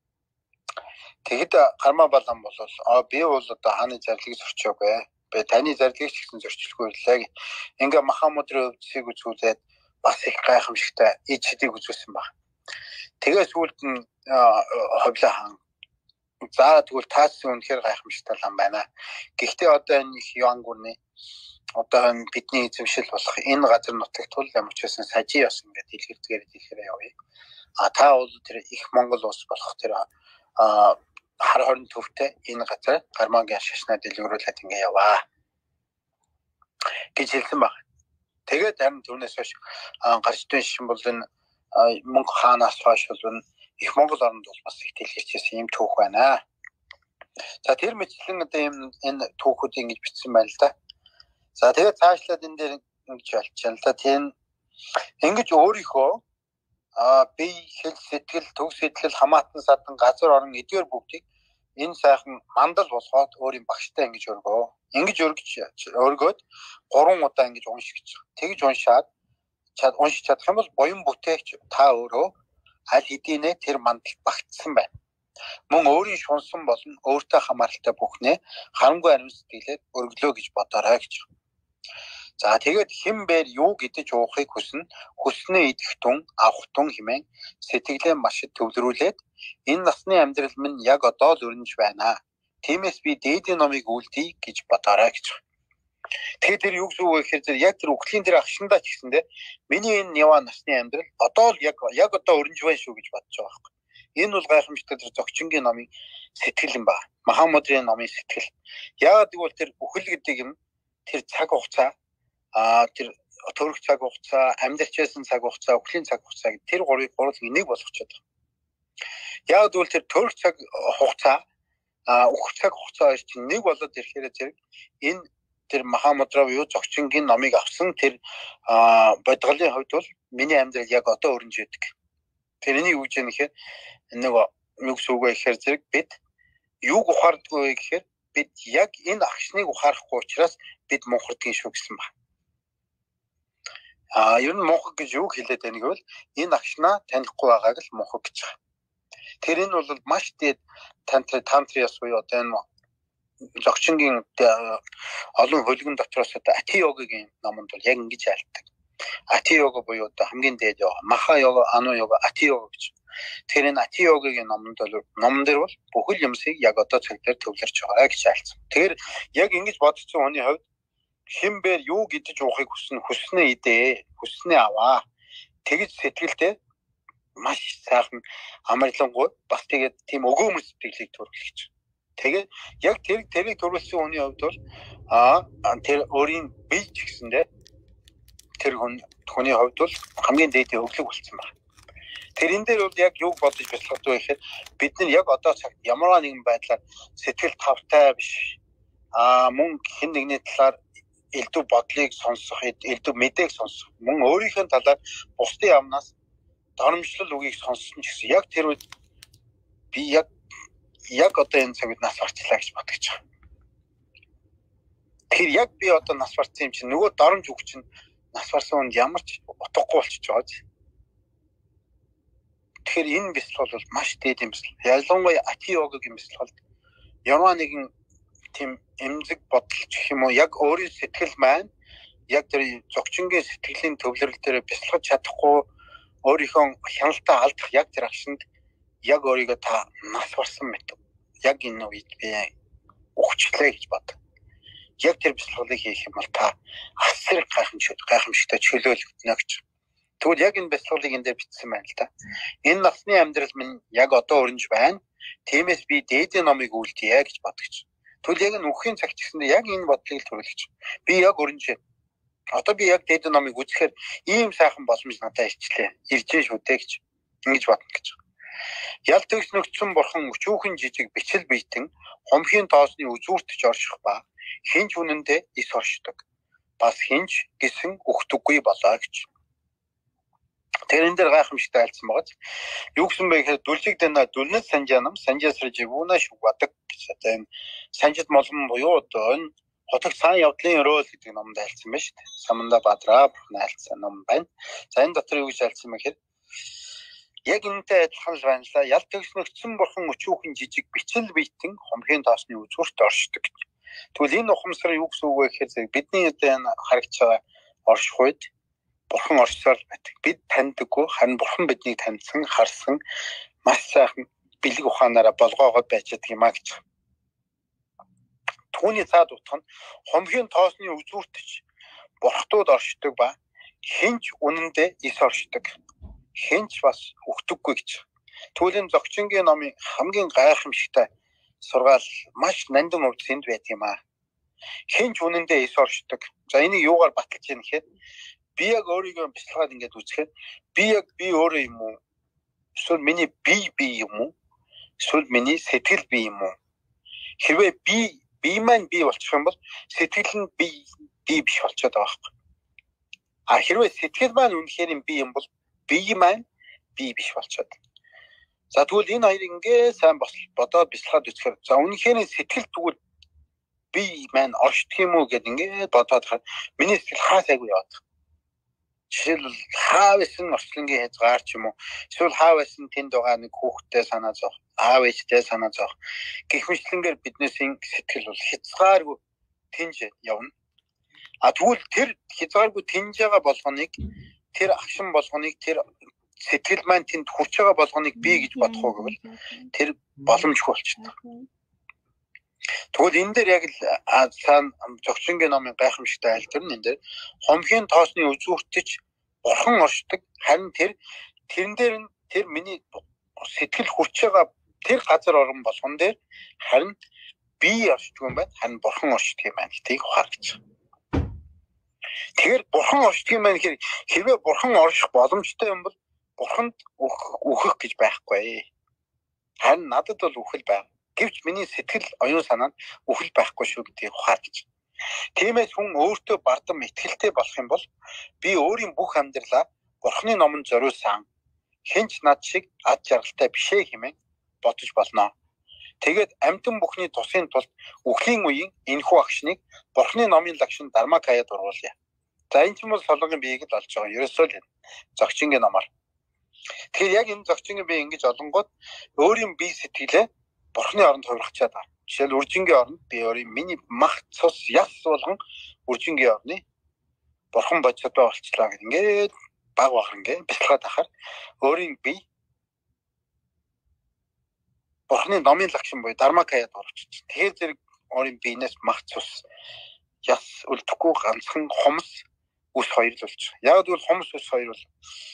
[SPEAKER 2] Тэгэд Гарма Балам бол аа би бол одоо хааны зарилыг зөрчөөг бай. Би таны зарилыг ч гэсэн зөрчлөхгүй лээ. Ингээ Махамудрын өвчсийг үзүүлээд бас их гайхамшигтай иж хэдийг үзүүлсэн баг. Тэгээс сүүлд нь ховлоо хаан. За тэгвэл таас үнэхээр гайхамшигтай лам байна. Гэхдээ одоо энэ их юангүрний одоо бидний эзэмшил болох энэ газар нутагт тул ямар ч байсан сажи яс ингээд дэлгэрдгээр дэлгэрээ явъя. А та бол тэр их Монгол улс болох тэр а хар хорин төвтэй энэ газар Гармагийн шашнаа дэлгэрүүлээд ингээ яваа гэж хэлсэн баг. Тэгээд харин түүнээс хойш гарч дүйн шин бол энэ мөнх хаанаас хойш бол их Монгол оронд бол бас их дэлгэрчсэн юм түүх байна. За тэр мэтлэн одоо юм энэ түүхүүдийг ингэж бичсэн байна л да. За тэгээд цаашлаад энэ дээр ингэж болчихно л да. Тийм ингэж өөрийнхөө а би хэл сэтгэл төв сэтэл хамаатан садан газар орон эдгээр бүгдийг энэ сайхан мандал болгоод өөрийн багштай ингэж өргөө. Ингэж өргөж өргөөд гурван удаа ингэж уншиж. Тэгж уншаад чад уншиж чадах юм бол буян бүтээгч та өөрөө аль хэдийнэ тэр мандалд багтсан байна. Мөн өөрийн шунсан болон өөртөө хамааралтай бүхнээ харангүй ариун сэтгэлээр өргөлөө гэж бодоорой гэж. За тэгээд хэн бээр юу гэдэж уухыг хүснэ хүснээ идэх тун авах тун хэмээн сэтгэлээ маш их төвлөрүүлээд энэ насны амьдрал минь яг одоо л өрнөж байна. Тиймээс би дээдийн номыг үлдээе гэж бодоорой гэж. Тэгээд тэр юу гэсэн үг вэ гэхээр яг тэр үхлийн тэр агшиндаа ч гэсэндээ миний энэ яваа насны амьдрал одоо л яг яг одоо өрнөж байна шүү гэж бодож байгаа байхгүй. Энэ бол гайхамшигтай тэр зөгчингийн номын сэтгэл юм ба. Махамудрын номын сэтгэл. Яагаад гэвэл тэр үхэл гэдэг юм тэр цаг хугацаа а тэр төрөх цаг хугацаа, амьдарч байсан цаг хугацаа, үхлийн цаг хугацаа гэдэг тэр гурвыг гурлыг нэг болгочиход байна. Яг тэгвэл тэр төрөх цаг хугацаа, а үхэх цаг хугацаа хоёр чинь нэг болоод ирэхээр зэрэг энэ тэр Махамудра буюу зөгчингийн номыг авсан тэр бодголын хувьд бол миний амьдрал яг одоо өрнөж байдаг. Тэрний юу гэж нэхэр нэг юу гэсэн үг вэ гэхээр зэрэг бид юуг ухаардгүй вэ гэхээр бид яг энэ агшныг ухаарахгүй учраас бид мунхардгийн шүү гэсэн ба. А ер нь мунхаг гэж юу хэлээд байгааг бол энэ агшнаа танихгүй байгааг л мунхаг гэж байгаа. Тэр энэ бол маш дээд тантри тантриас буюу одоо энэ зогчингийн олон хөлгөн дотроос одоо ати йогагийн номонд бол яг ингэж айлтдаг. Ати йога буюу одоо хамгийн дээд йога, маха йога, ану йога, ати йога гэж. Тэр энэ ати йогагийн номонд бол номон дээр бол бүхэл юмсыг яг одоо цаг дээр төвлөрч байгаа гэж айлцсан. Тэгэхээр яг ингэж бодсон хүний хувьд химбэр юу гэдэж уухыг хүснэ, хүснээ идээ, хүснээ аваа. Тэгж сэтгэлдээ маш сайхан амарлингуй бас тэгээд тийм өгөөмөр сэтгэлийг төрүүлж. Тэгээд яг тэр тэрийг төрүүлсэн хүний хувьд бол аа тэр өөрийн бие ч гэсэндээ тэр хүний хувьд бол хамгийн дээд өглөг болсон байна. Тэрэн дээр бол яг юг бодож бяцлах вэ гэхээр бид нар яг одоо цагт ямар нэгэн байдлаар сэтгэл тавтай биш. Аа мөн хэн нэгний талаар элдв бодлыг сонсох, элдв мэдээг сонсох, мөн өөрийнхөө талаар бусдын амнаас доромжлол үгийг сонссон ч гэсэн яг тэр үед би яг яг одоо энэ цагт нас барчлаа гэж бодож байгаа. Тэгэхээр яг би одоо нас барсан юм чинь нөгөө доромж үг чинь нас барсан хүнд ямар ч утгагүй болчихж байгаа ч. Тэгэхээр энэ бяцлал бол маш дээд юм бяцлал. Ялангуяа ати йогагийн бяцлал ямар нэгэн тийм эмзэг бодол гэх юм уу яг өөрийн сэтгэл маань яг тэр зогчингийн сэтгэлийн төвлөрөл дээр бяцлахж чадахгүй өөрийнхөө хяналтаа алдах яг тэр агшинд яг өөрийгөө та нас барсан мэт. Яг энэ үед би ухчлаа гэж бод. Яг тэр бяцлагыг хийх юм бол та асар гайхамшигт гайхамшигтай чөлөөлөгдөнө гэж. Тэгвэл яг энэ бяцлагыг энэ дээр бичсэн байна л да. Энэ насны амьдрал минь яг одоо өрнж байна. Тиймээс би дээдийн номыг үлдээе гэж бодгоч. Тэгвэл яг энэ үхийн цаг чигсэндээ яг энэ бодлыг төрүүлж. Би яг өрнж байна. Одоо би яг дээдийн номыг үзэхээр ийм сайхан боломж надад ирчлээ. Иржээ шүү дээ гэж ингэж бодно гэж. Ялт төгс нөгцсөн бурхан өчүүхэн жижиг бичил биетэн хомхийн тоосны үзүүртж орших ба хинж үнэндээ ис оршдог. Бас хинж гисэн өгтөггүй болоо гэж. Тэрэн дээр гайхамшигтай альцсан байгаа. Юу гэсэн бэ гэхээр дүлжиг дэна дүлнэт санжаанам санжаасраж ивуна шугадаг гэж. Одоо энэ санжид молгон буюу одоо энэ хотог цаан явдлын өрөөл гэдэг номд альцсан байна шүү дээ. Саманда Бадраа бүхэн альцсан ном байна. За энэ дотор юу гэж альцсан бэ гэхээр яг энэтэй адилхан л байна лаа. Ялт төгснөгдсөн бурхан өчүүхэн жижиг бичил биетэн хомхийн тоосны үзүүрт оршдог гэж. Тэгвэл энэ ухамсар юу гэсэн үг вэ гэхээр бидний одоо энэ харагч байгаа орших үед бурхан оршсоор байдаг. Бид таньдаггүй харин бурхан биднийг таньсан, харсан маш сайхан бэлэг ухаанаараа болгоогоод байж байгаа юм а гэж. Түүний цаад утга нь хомхийн тоосны үзүүртж бурхтууд оршдог ба хинч үнэндээ ис оршдог. Хинч бас өгдөггүй гэж. Тэгвэл энэ зогчингийн номын хамгийн гайхамшигтай сургаал маш нандин хувьд энд байт юм а. Хинч үнэндээ ис оршдог. За энийг юугаар баталж яах гэхээр би яг өөрийгөө бяцлагаад ингэж үзэхэд би яг би өөрөө юм уу? Эсвэл миний бие би юм уу? Эсвэл миний сэтгэл би юм уу? Хэрвээ би би маань би болчих юм бол сэтгэл нь би би биш болчиход байгаа хэрэг. А хэрвээ сэтгэл маань үнэхээр би юм бол бие маань би биш болчиход. За тэгвэл энэ хоёр ингээ сайн бодоод бяцлагаад үзэхээр за үнэхээр сэтгэл тэгвэл би маань оршдог юм уу гэд ингээ бодоод хаа миний сэтгэл хаа сайгүй яваад. Жишээлбэл хаа байсан орчлонгийн хязгаар ч юм уу эсвэл хаа байсан тэнд байгаа нэг хүүхдтэй санаа зовх, аав ээжтэй санаа зовх гэх мэтлэнгээр биднээс сэтгэл бол хязгааргүй тэнж явна. А тэгвэл тэр хязгааргүй тэнж байгаа болгоныг тэр агшин болгоныг тэр сэтгэл маань тэнд хүрч байгаа болгоныг би гэж бодох уу гэвэл тэр боломжгүй болчихно. Тэгвэл энэ дээр яг л цаана зогчингийн номын гайхамшигтай айл тэр нь энэ дээр хомхийн тоосны үзүүртж бурхан оршдог харин тэр тэрэн дээр нь тэр миний сэтгэл хүрч байгаа тэр газар орон болгон дээр харин би оршдог юм байна харин бурхан оршдог юм байна гэдгийг ухаарч. Тэгэхээр бурхан оршдог юм байна гэхээр хэрвээ бурхан орших боломжтой юм бол бурханд үхэх гэж байхгүй. Харин надад бол үхэл байна. Гэвч миний сэтгэл оюун санаа нь үхэл байхгүй шүү гэдгийг ухаарч. Тиймээс хүн өөртөө бардам итгэлтэй болох юм бол би өөрийн бүх амьдралаа бурхны номонд зориулсан хинч над шиг ад жаргалтай бишээ хэмээн бодож болно. Тэгээд амьтан бүхний тусын тулд үхлийн үеийн энэхүү агшныг бурхны номын лагшин Дармакаяд оруулъя. За энэ ч юм бол солонгын биеийг л олж байгаа. Ерөөсөө л зогчингийн номоор. Тэгэхээр яг энэ зочингийн би ингэж олонгууд өөрийн бие сэтгэлээ бурхны оронд хувиргачаад байна. Жишээл үржингийн оронд би өөрийн миний мах цус яс болгон үржингийн орны бурхан бодсод болчлаа гэх ингээд баг баг ингээд бяцлагаад ахаар өөрийн бие бурхны номын лагшин буюу дармакаяд орчих. Тэгэхээр зэрэг өөрийн биенээс мах цус яс үлдэхгүй ганцхан хомс ус хоёр л болж байгаа. Яг л хомс ус хоёр бол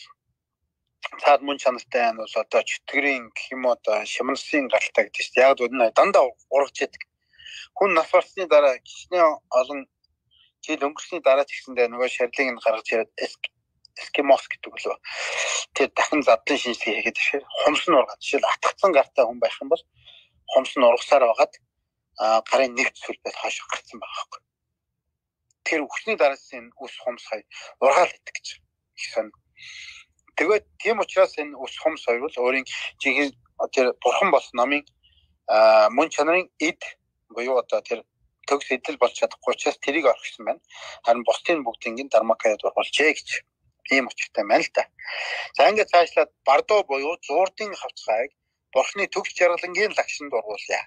[SPEAKER 2] цаад мөн чанартай нь бол одоо чөтгөрийн гэх юм уу одоо шимнэсийн галтаа гэдэг чинь яг л дандаа урагч яадаг. Хүн нас барсны дараа гисний олон жил өнгөрсний дараа ч гэсэндээ нөгөө шарилыг нь гаргаж ирээд эскимос гэдэг лөө. Тэр дахин задлан шинжилгээ хийгээд тэгэхээр хомс нь ургаад жишээл атгцсан гартай хүн байх юм бол хомс нь ургасаар байгаад гарын нэгт сүлбэл хойш гарцсан байгаа байхгүй. Тэр өвчний дараас энэ ус хомс хоёр ургаал идэх гэж байна. Тэгээд тийм учраас энэ ус хомс хоёр бол өөрийн жигийн тэр бурхан бол намын мөн чанарын эд буюу одоо тэр төгс эдэл болж чадахгүй учраас тэрийг орхисон байна. Харин бусдын бүгдийн дармакаяд ургуулжээ гэж ийм учиртай байна л да. За ингээд цаашлаад бардуу буюу зуурдын хавцгааг бурхны төгс жаргалангийн лагшинд ургуулъя.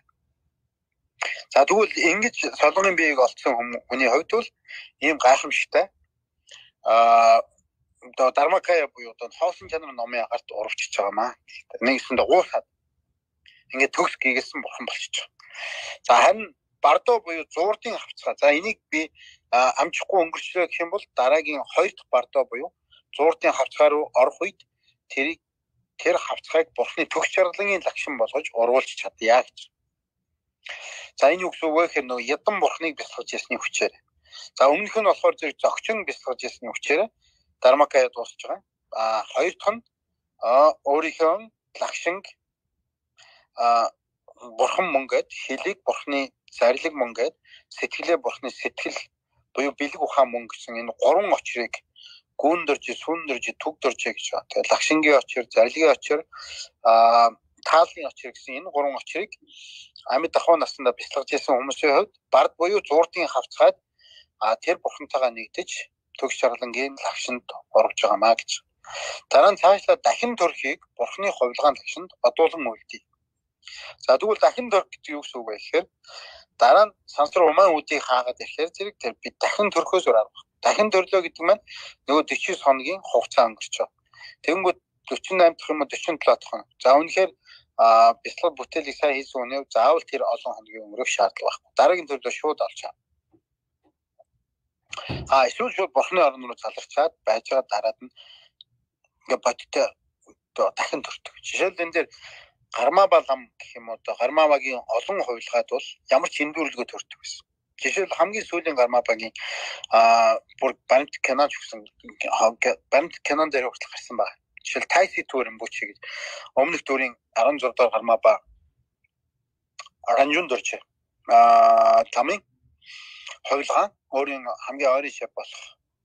[SPEAKER 2] За тэгвэл ингэж солонгын биеийг олцсон хүний хувьд бол ийм гайхамшигтай аа одоо дармакая буюу одоо хоосон чанар номын агарт урвчиж байгаамаа. Нэгсэндээ гуусаад ингээд төгс гийгэлсэн бурхан болчих. За харин бардуу буюу зуурдын хавцгаа. За энийг би амжихгүй өнгөрчлөө гэх юм бол дараагийн хоёр дахь бардуу буюу зуурдын хавцгаа руу орох үед тэрийг тэр хавцгааг бурхны төгс жаргалангийн лагшин болгож урвуулж чадъя гэж. За энэ юу гэсэн үг вэ гэхээр нөгөө ядан бурхныг бясалгаж ясны хүчээр. За өмнөх нь болохоор зэрэг зөгчин бясалгаж ясны хүчээр дармакая дуусч байгаа. А хоёр дахь нь өөрийнхөө лагшинг а бурхан мөн гэд хэлийг бурхны зарлиг мөн гэд сэтгэлээ бурхны сэтгэл буюу бэлэг ухаан мөн гэсэн энэ гурван очрыг гүндэрж, сүндэрж, түгдэрж гэж байна. Тэгэхээр лагшингийн очир, зарлигийн очир, а таалын очир гэсэн энэ гурван очрыг амьд ахуй насндаа бяцлагж исэн хүмүүсийн хувьд бард буюу зуурдын хавцгаад а тэр бурхантайгаа нэгдэж төгс жаргалангийн лагшинд орж байгаамаа гэж. Дараа нь цаашлаа дахин төрхийг бурхны хувилгаан лагшинд одуулан үлдээ. За тэгвэл дахин төрх гэдэг юу гэсэн үг вэ гэхээр дараа нь сансар умаан үдийг хаагаад ирэхээр зэрэг тэр би дахин төрхөөс ураад баг. Дахин төрлөө гэдэг маань нөгөө дөрвөн хоногийн хугацаа өнгөрч байгаа. Тэнгүүд дөрвөн восемь дахь юм уу дөрвөн седем дахь хоног. За үнэхээр а бяцлал бүтээлийг сайн хийсэн үнэ заавал тэр олон хоногийн өнгөрөх шаардлага байхгүй. Дараагийн төрлөө шууд олж чаа. А эсвэл шууд бурхны орн руу заларчаад байж байгаа дараад нь ингээ бодтой дахин төрдөг. Жишээл энэ дээр гармаа балам гэх юм уу одоо гармаа багийн олон хувилгаад бол ямар ч эндүрлэгөө төрдөг гэсэн. Жишээл хамгийн сүүлийн гармаа багийн а бүр баримт киноч гэсэн баримт кинон дээр хүртэл гарсан байна. Жишээл Тайси төрөн бүч гэж өмнөх дөрийн арван зураг дахь гармаа ба Ранжун дөрч а тамийн хувилгаан өөрийн хамгийн ойрын шав болох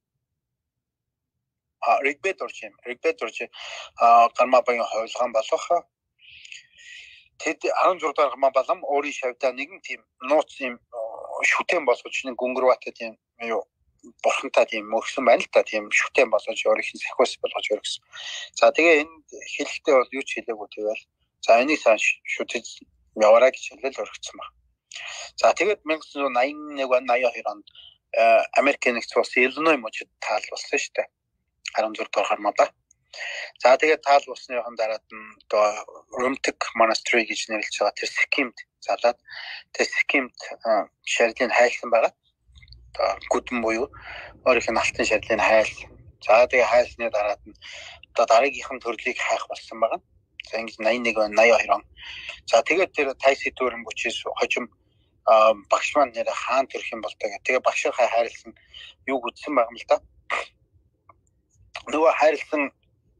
[SPEAKER 2] а регбет дөрч юм. Регбет дөрч а гармаа багийн хувилгаан болох тэд арван зураг дахь гармаа балам өөрийн шавьдаа нэгэн тийм нууц юм шүтэн болгож нэг гүнгэрватай тийм юу бурхантай тийм мөрсөн байна л та тийм шүтэн болгож өөрийнх нь сахиус болгож өргөсөн. За тэгээ энэ хэлэхдээ бол юу ч хэлээгүй тэгэл за энийг сайн шүтэж яваарай гэж хэлэл өргөцсөн баг. За тэгээд 천аа найман нэг найман хоёр онд Америк нэгдсэн улсын Иллиной мужид таал болсон шүү дээ. арван зураг дахь гармаа ба. За тэгээд таал болсныхан дараад нь одоо Ромтик Monastery гэж нэрлэж байгаа тэр Sikimд залаад тэр Sikimд шарилыг хайлсан байгаа. Одоо гүдэн буюу өөрийнх нь алтан шарилыг хайл. За тэгээд хайлсны дараад нь одоо дараагийнхан төрлийг хайх болсон байгаа. За ингэж найман нэг найман хоёр он. За тэгээд тэр Тайси төрөн бүчээс хожим багш маань нэр хаан төрх юм бол тэгээ тэгээ багшийнхаа хайрлсан юуг үтсэн байгаа юм л да. Нөгөө хайрлсан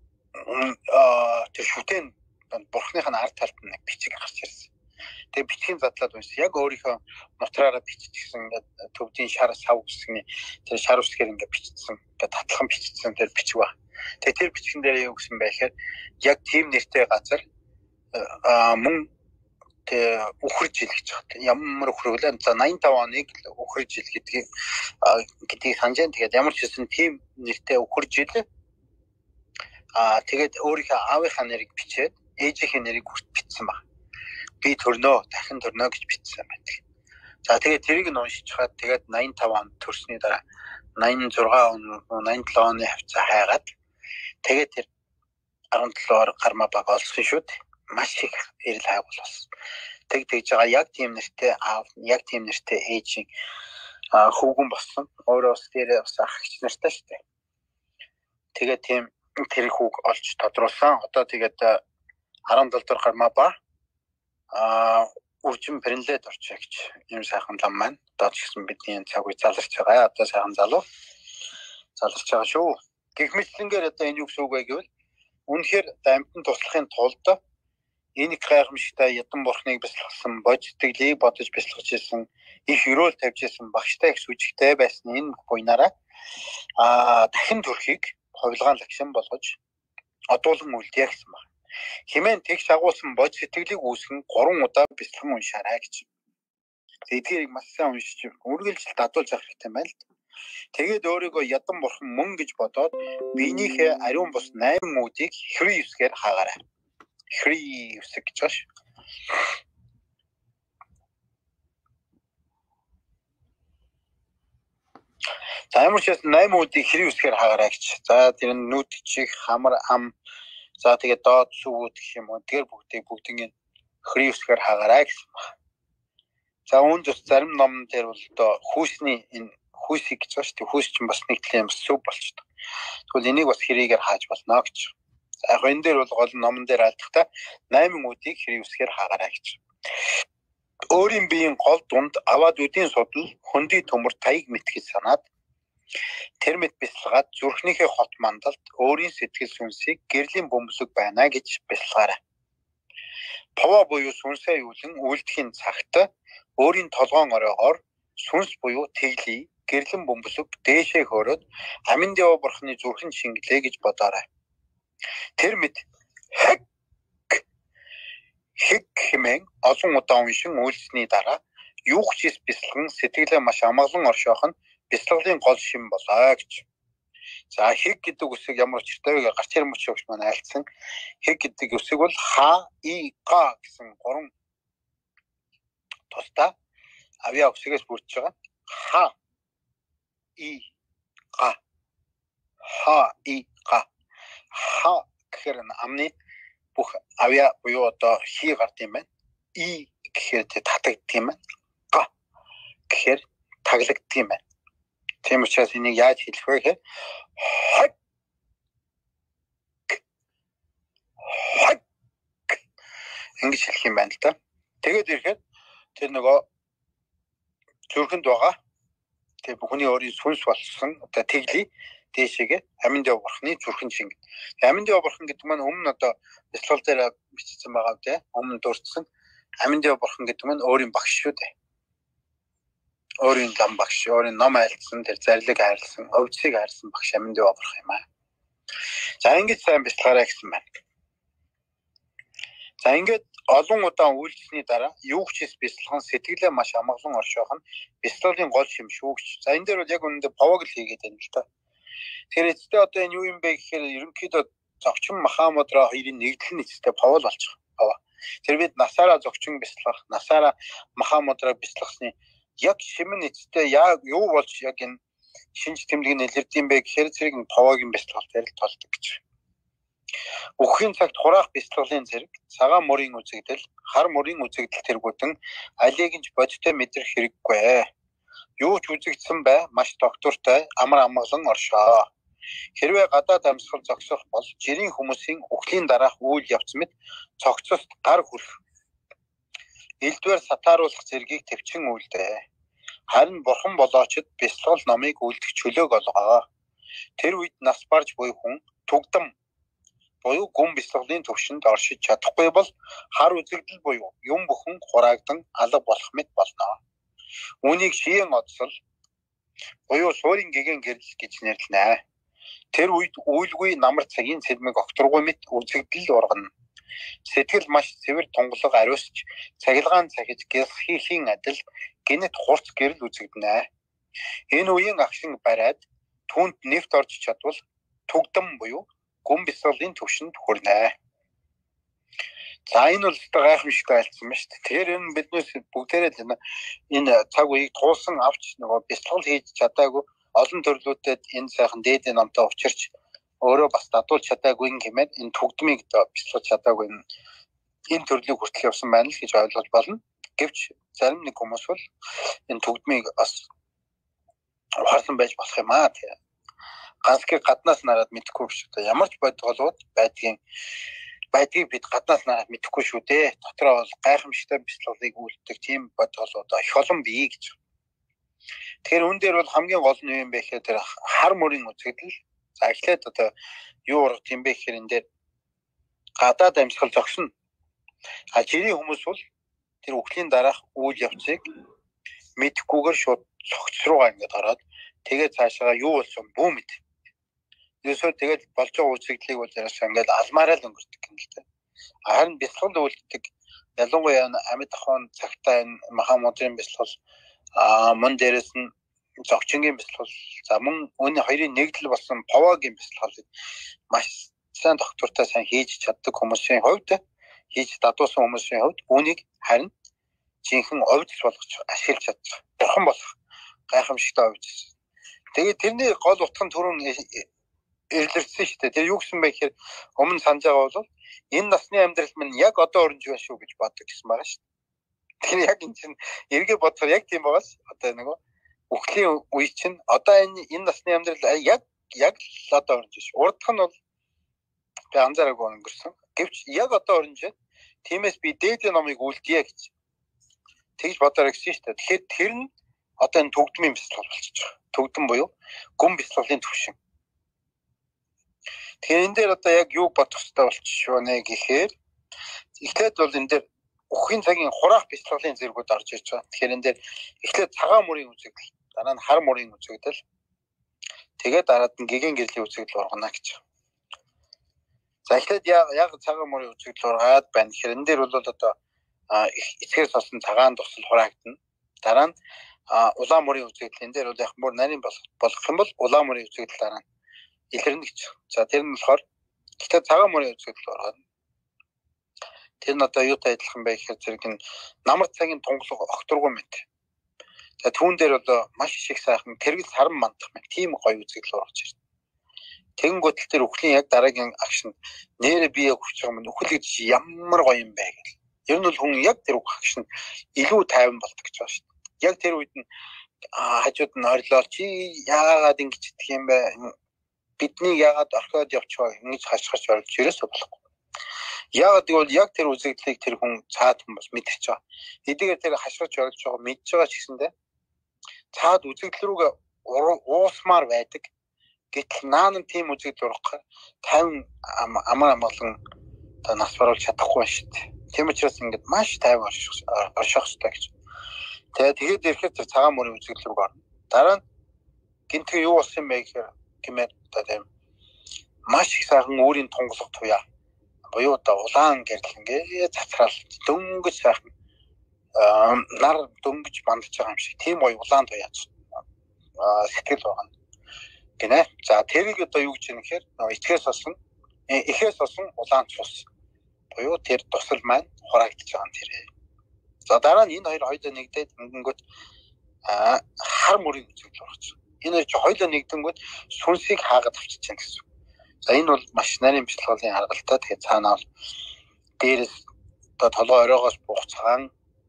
[SPEAKER 2] тэр шүтэн бурхных нь ард талд нэг бичиг гарч ирсэн. Тэгээ бичгийн задлаад уншсан. Яг өөрийнхөө нутраараа биччихсэн ингээд төвдийн шар сав гэсний тэр шар үсгээр ингээд бичсэн. Ингээд татлан бичсэн тэр бичиг ба. Тэгээ тэр бичгэн дээр юу гэсэн бэ гэхээр яг тийм нэртэй газар мөн тэ үхэр жил гэж байна. Ямар үхэр вэ? За найман тав оныг үхэр жил гэдгийг гэдгийг санджээ. Тэгээд ямар ч хэсэн тийм нэртэй үхэр жил Аа тэгээд өөрийнхөө аавынхаа нэрийг бичээд ээжийнхээ нэрийг хүрт бичсэн баг. Би төрнөө, дахин төрнөө гэж бичсэн байдаг. За тэгээд тэрийг нь уншиж хаад тэгээд найман тав онд төрсний дараа найман зургаан он, найман долоо оны хавцаа хайгаад тэгээд тэр арван долоор гарма баг олсон шүү дээ. Маш их эрэл хайгуул болсон. Тэг тэгж байгаа яг тийм нэртэй аав, яг тийм нэртэй ээжийн хүүгэн болсон. Өөрөө бас тэр бас ах гэж нартай шүү дээ. Тэгээд тийм тэр хүүг олж тодруулсан. Одоо тэгээд арван долоо дахь гарма ба аа үржин Бринлэд орчих гэж юм сайхан лам маань. Одоо ч гэсэн бидний цаг үе заларч байгаа. Одоо сайхан залуу заларч байгаа шүү. Гэх мэтлэнгээр одоо энэ юу гэсэн үг вэ гэвэл үнэхээр амьтан туслахын тулд энэ их гайхамшигтай ядан бурхныг бясалгасан, бож сэтгэлийг бодож бясалгаж ирсэн, их өрөөл тавьж ирсэн багштай их сүжигтэй байсан энэ буйнаараа аа дахин төрхийг хувилгаан лагшин болгож одуулан үлдээ гэсэн байна. Хэмээн тэгш агуулсан бод сэтгэлийг үүсгэн гурван удаа бяцлан уншаарай гэж. Эдгээрийг маш сайн уншиж үргэлжлэлт дадуулж авах хэрэгтэй байна л да. Тэгээд өөрийгөө ядан бурхан мөн гэж бодоод биенийхээ ариун бус найман үүдийг хри үсгээр хаагаарай. Хри үсэг гэж байна. За ямар ч юм найман үүдийг хри үсгээр хаагаарай гэж. За тэр нь нүд чих, хамар ам, за тэгээд доод сүгүүд гэх юм уу. Тэр бүгдийг бүгдийг хри үсгээр хаагаарай гэсэн байна. За үүнд бас зарим ном дээр бол одоо хүүсний энэ хүүсийг гэж байна шүү дээ. Хүүс чинь бас нэг тийм сүв болчихдог. Тэгвэл энийг бас хрийгээр хааж болно гэж. За яг энэ дээр бол гол номон дээр алдахтаа найман үүдийг хрий үсгээр хаагаарай гэж. Өөрийн биеийн гол дунд аваад үдийн судал хөндөй төмөр таяг мэтгэж санаад тэр мэт бясалгаад зүрхнийхээ хот мандалд өөрийн сэтгэл сүнсийг гэрлийн бөмбөлөг байна гэж бясалгаарай. Пова буюу сүнсээ юулан үлдэхийн цагт өөрийн толгоон оройгоор сүнс буюу тэглий гэрлэн бөмбөлөг дээшээ хөөрөөд амин дэва бурхны зүрхэн шингэлээ гэж бодоорой. Тэр мэд хэг хэг хэмээн олон удаа уншин үйлсний дараа юу ч бясалган сэтгэлээ маш амгалан оршоох нь бясалгалын гол шин болоо гэж. За хэг гэдэг үсэг ямар учиртай вэ? Гарч ирмч өгч маань айлцсан. Хэг гэдэг үсэг бол ха и га гэсэн гурван тусдаа авьяа үсгээс бүрдэж байгаа. Ха и га ха и га ха гэхээр амны бүх авьяа буюу одоо хий гард юм байна. И гэхээр татагддаг юм байна. Га гэхээр таглагддаг юм байна. Тийм учраас энийг яаж хэлэх вэ гэхээр хаг хаг ингэж хэлэх юм байна л да. Тэгээд ирэхэд тэр нөгөө зүрхэнд байгаа тэр бүхний өөрийн сүнс болсон одоо тэглий дээшээгээ амин дэв бурхны зүрхэн шинг. Амин дэв бурхан гэдэг маань өмнө одоо бяцлал дээр бичсэн байгаа үү те. Өмнө дурдсан амин дэв бурхан гэдэг маань өөрийн багш шүү дээ. Өөрийн лам багш, өөрийн ном айлтсан, тэр зарлиг хайрлсан, өвчсийг хайрлсан багш амин дэв бурхан юм аа. За ингэж сайн бяцлагаарай гэсэн байна. За ингээд олон удаа үйлчлсэний дараа юу ч хийс бяцлаган сэтгэлээ маш амгалан оршоох нь бяцлагын гол шим шүү гэж. За энэ дээр бол яг үнэндээ повог л хийгээд байна л та. Тэгэхээр эцэстээ одоо энэ юу юм бэ гэхээр ерөнхийдөө зогчин Махамудра хоёрын нэгдэл нь эцэстээ повол болж байгаа. Тэр бид насаараа зогчин бяцлах, насаараа Махамудраг бяцлахсны яг шим нь эцэстээ яг юу болж яг энэ шинж тэмдэг нь илэрдэм бэ гэхээр зэрэг нь повогийн бяцлалт ярил толдог гэж. Үхэхийн цагт хураах бяцлаглын зэрэг цагаан мөрийн үзэгдэл, хар мөрийн үзэгдэл тэргүүдэн алийг нь бодиттой мэдрэх хэрэггүй. Юу ч үзэгдсэн бай, маш доктортой амар амгалан оршоо. Хэрвээ гадаад амьсгал зогсох бол жирийн хүмүүсийн үхлийн дараах үйл явц мэт цогцост гар хүрэх. Элдвэр сатааруулах зэргийг төвчин үйлдэ. Харин бурхан болоочд бяцлал номыг үлдэх чөлөөг олгоо. Тэр үед нас барж буй хүн түгдэм буюу гүн бяцлаглын төвшөнд оршиж чадахгүй бол хар үзэгдэл буюу юм бүхэн хураагдан алга болох мэт болно. Үүнийг шиен одсол буюу суурин гэгэн гэрэл гэж нэрлэнэ. Тэр үед үйлгүй намар цагийн сэлмэг огторгүй мэт үзэгдэл ургана. Сэтгэл маш цэвэр тунгалаг ариусч цахилгаан цахиж гэлхийн адил гинэт хурц гэрэл үзэгдэнэ. Энэ үеийн агшин бариад түүнд нэвт орж чадвал түгдэм буюу гүн бяцлаглалын түвшинд хүрнэ. За энэ бол гайхамшигтай альцсан ба шүү дээ. Тэгэхээр энэ биднээс бүгдээрээ л энэ цаг үеийг туулсан авч нөгөө бяцлал хийж чадаагүй олон төрлүүдэд энэ сайхан дээдийн намтай учирч өөрөө бас дадуулж чадаагүй юм хэмээн энэ төгдмийг бяцлаж чадаагүй энэ төрлийг хүртэл явсан байна л гэж ойлгож болно. Гэвч зарим нэг хүмүүс бол энэ төгдмийг бас ухаарсан байж болох юм аа. Ганцхан гаднаас нараад мэдэхгүй биш үү. Ямар ч бодголууд байдгийн байдгийг бид гаднаас нараад мэдэхгүй шүү дээ. Дотроо бол гайхамшигтай бяцлаглалыг үйлддэг тийм бодголууд их олон бий гэж. Тэгэхээр үүн дээр бол хамгийн гол нь юм бэ гэхээр тэр хар мөрийн үзэгдэл. За эхлээд одоо юу урах юм бэ гэхээр энэ дээр гадаад амьсгал зогсно. А жирийн хүмүүс бол тэр үхлийн дараах үйл явцыг мэдэхгүйгээр шууд цогц руугаа ингээд ороод тэгээд цаашаа юу болсон бүү мэд. Ерөөсөө тэгээд болж байгаа үзэгдлийг бол яашаа ингээд алмаараа л өнгөрдөг юм л дээ. Харин бяцлал үйлддэг ялангуяа амьд ахуйн цагтаа энэ Махамудрын бяцлал а мөн дээрээс нь зогчингийн бяцлал за мөн өнөө хоёрын нэгдэл болсон Повогийн бяцлал маш сайн доктортой сайн хийж чаддаг хүмүүсийн хувьд хийж дадуулсан хүмүүсийн хувьд үүнийг харин жинхэнэ овж болгож ашиглаж чадчих. Бурхан болох гайхамшигтай овж. Тэгээд тэрний гол утга нь түрүүн эрлэрсэн шүү дээ. Тэр юу гэсэн бэ гэхээр өмнө санаж байгаа бол энэ насны амьдрал минь яг одоо өрнж байна шүү гэж боддог гэсэн байгаа шүү дээ. Тэр яг энэ чинь эргээ бодохоор яг тийм байгаас одоо нөгөө үхлийн үе чинь одоо энэ энэ насны амьдрал яг яг л одоо өрнж шүү. Урдх нь бол би анзаараагүй өнгөрсөн. Гэвч яг одоо өрнж байна. Тиймээс би дээдийн номыг үлдээе гэж тэгж бодорой гэсэн шүү дээ. Тэгэхээр тэр нь одоо энэ төгдмийн бяцлал болчихж байгаа. Төгдөн буюу гүн бяцлаглалын түвшин. Тэгэхээр энэ дээр одоо яг юу бодох хэрэгтэй болчихшоо нэ гэхээр эхлээд бол энэ дээр үххийн цагийн хураах бяцлаглалын зэргүүд орж ирж байгаа. Тэгэхээр энэ дээр эхлээд цагаан мөрийн үзэгдэл, дараа нь хар мөрийн үзэгдэл, тэгээд дараад нь гэгээн гэрлийн үзэгдэл ургана гэж. За эхлээд яг яг цагаан мөрийн үзэгдэл ургаад байна. Тэгэхээр энэ дээр бол одоо эцгээс болсон цагаан тусал хураагдана. Дараа нь улаан мөрийн үзэгдэл энэ дээр бол яг мөр нарийн болох юм бол улаан мөрийн үзэгдэл дараа нь илэрнэ гэж. За тэр нь болохоор гэхдээ цагаан мөрийн үзэгдэл оргоно. Тэр нь одоо юутай адилхан бэ гэхээр зэрэг нь намар цагийн тунгалаг огторгоо мэт. За түүн дээр одоо маш их сайхан тэргэл саран мандах мэт тийм гоё үзэгдэл ургаж ирнэ. Тэнгүүтэл тэр үхлийн яг дараагийн агш нь нэрэ бие хүч байгаа юм үхэл гэж ямар гоё юм бэ гэл. Ер нь бол хүн яг тэр агш нь илүү тайван болдог гэж байна шүү дээ. Яг тэр үед нь хажууд нь орилол чи яагаад ингэж идэх юм бэ? Бидний яагаад орхиод явчихваа ингэж хашгирч орж ерөөсөө болохгүй. Яагаад гэвэл яг тэр үзэгдлийг тэр хүн цаад хүн бас мэдэрч байгаа. Эдгээр тэр хашгирч орж байгаа мэдж байгаа ч гэсэндээ цаад үзэгдэл рүүгээ уусмаар байдаг. Гэтэл наан тийм үзэгдэл ургахаар тайван амар амгалан одоо нас баруулж чадахгүй шүү дээ. Тийм учраас ингээд маш тайван орших хэрэгтэй гэж. Тэгээд тэгээд ирэхэд тэр цагаан мөрийн үзэгдэл рүү орно. Дараа нь гинтгэ юу болсон юм бэ гэхээр гэмээр одоо тийм маш их сайхан өөрийн тунгалаг туяа. Буюу одоо улаан гэрэл ингээд цацраал дөнгөж сайхан нар дөнгөж бандж байгаа юм шиг тийм гоё улаан туяа сэтгэл байна. Гинэ. За тэрийг одоо юу гэж юм гэхээр эцгээс болсон эхээс болсон улаан цус. Буюу тэр тусал маань хураагдж байгаа юм тэрээ. За дараа нь энэ хоёр хоёулаа нэгдээд ингэнгүүт хар мөрийн үзэгдэл ургач. Энэ хоёр ч хоёулаа нэгдэнгүүт сүнсийг хаагаад авчиж чинь гэсэн. За энэ бол маш нарийн бяцлаглалын аргалтай. Тэгэхээр цаанаа бол дээрээс одоо толгой оройгоос буух цагаан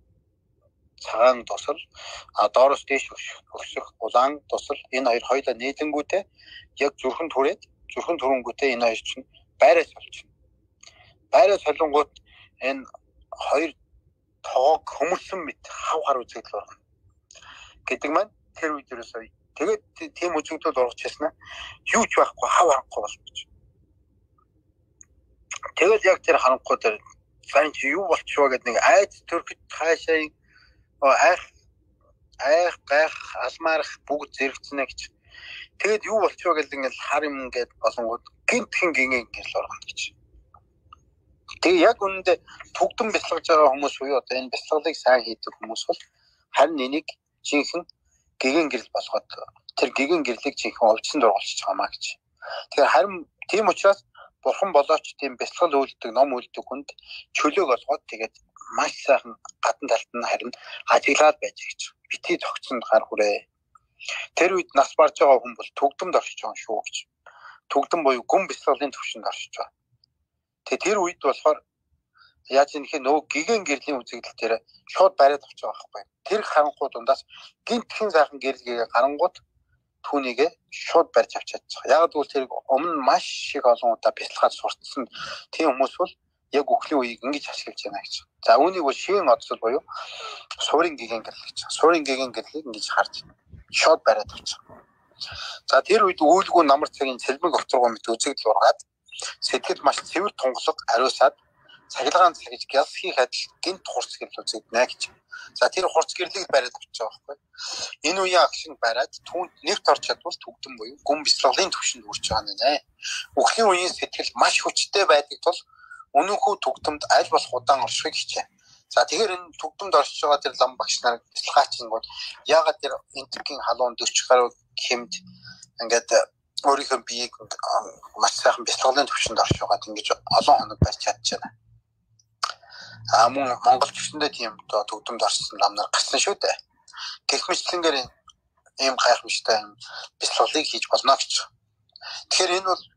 [SPEAKER 2] цагаан тусал а доороос дээш өсөх улаан тусал энэ хоёр хоёулаа нийлэнгүүтээ яг зүрхэн түрээд зүрхэн түрэнгүүтээ энэ хоёр чинь байраа солчихно. Байраа солонгууд энэ хоёр тоог хөмөрсөн мэт хав хар үзэгдэл ургана. Гэдэг маань тэр үед ерөөсөө тэгээд тийм үзэгдэл ургаж яснаа юу ч байхгүй хав харахгүй болчих. Тэгэл яг тэр харанхуй дээр сайн чи юу болчихваа гэдэг нэг айд төрөхөд хаашаа айх айх гайх алмаарх бүгд зэрэгцэнэ гэж. Тэгэд юу болчихваа гэдэг ингээл хар юм ингээд болонгууд гинтхэн гингээ ингээл ургана гэж. Тэгээ яг үүндээ төгдөн бяцлагж байгаа хүмүүс буюу одоо энэ бяцлаглыг сайн хийдэг хүмүүс бол харин энийг жинхэнэ гэгэн гэрэл болгоод тэр гэгэн гэрлийг жинхэнэ овчсонд оруулчих юмаа гэж. Тэгэхээр харин тийм учраас бурхан болооч тийм бясалгал үйлддэг ном үйлддэг хүнд чөлөөг олгоод тэгээд маш сайхан гадна талд нь харин ажиглаад байж гэж битгий тогтсонд гар хүрээ. Тэр үед нас барж байгаа хүн бол төгдөмд оршиж байгаа шүү гэж. Төгдөн буюу гүн бясалгалын төвшөнд оршиж байгаа. Тэгээд тэр үед болохоор яаж юм хэ нөгөө гигэн гэрлийн үзэгдэл дээр шууд бариад авч байгаа байхгүй. Тэр харанхуу дундаас гинтхэн сайхан гэрэлгээ гарангууд түүнийгээ шууд барьж авч чадчих. Яг л тэр өмнө маш их олон удаа бясалгаад суртсан тийм хүмүүс бол яг үхлийн үеийг ингэж ашиглаж байна гэж. За үүнийг бол шин одсол буюу суурин гигэн гэрэл гэж. Суурин гигэн гэрлийг ингэж харж шууд бариад авчих. За тэр үед үүлгүй намар цагийн цэлмэг оцоргоо мэт үзэгдэл ургаад сэтгэл маш цэвэр тунгалаг ариусаад цахилгаан цагиж гяс хийх адил гинт хурц гэрэл үзэгдэнэ гэж. За тэр хурц гэрлийг бариад авч байгаа байхгүй. Энэ үеийн агшин бариад түүнд нэгт орч чадвал төгдөн буюу гүн бясалгалын төвшөнд хүрч байгаа нэ. Үхлийн үеийн сэтгэл маш хүчтэй байдаг тул өнөөхөө төгдөмд аль болох удаан оршихыг хичээ. За тэгэхээр энэ төгдөмд оршиж байгаа тэр лам багш нар бясалгаачингууд яагаад тэр энтгийн халуун дөрвч гаруй хэмд ингээд өөрийнхөө биеийг маш сайхан бясалгалын төвшөнд оршиж байгаад ингэж олон хоног барьж чадчихна. А мөн Монгол төвшөндөө тийм төгдөмд орсон лам нар гарсан шүү дээ. Гэх мэтлэнгээр ийм гайхамшигтай юм бясалгалыг хийж болно гэж. Тэгэхээр энэ бол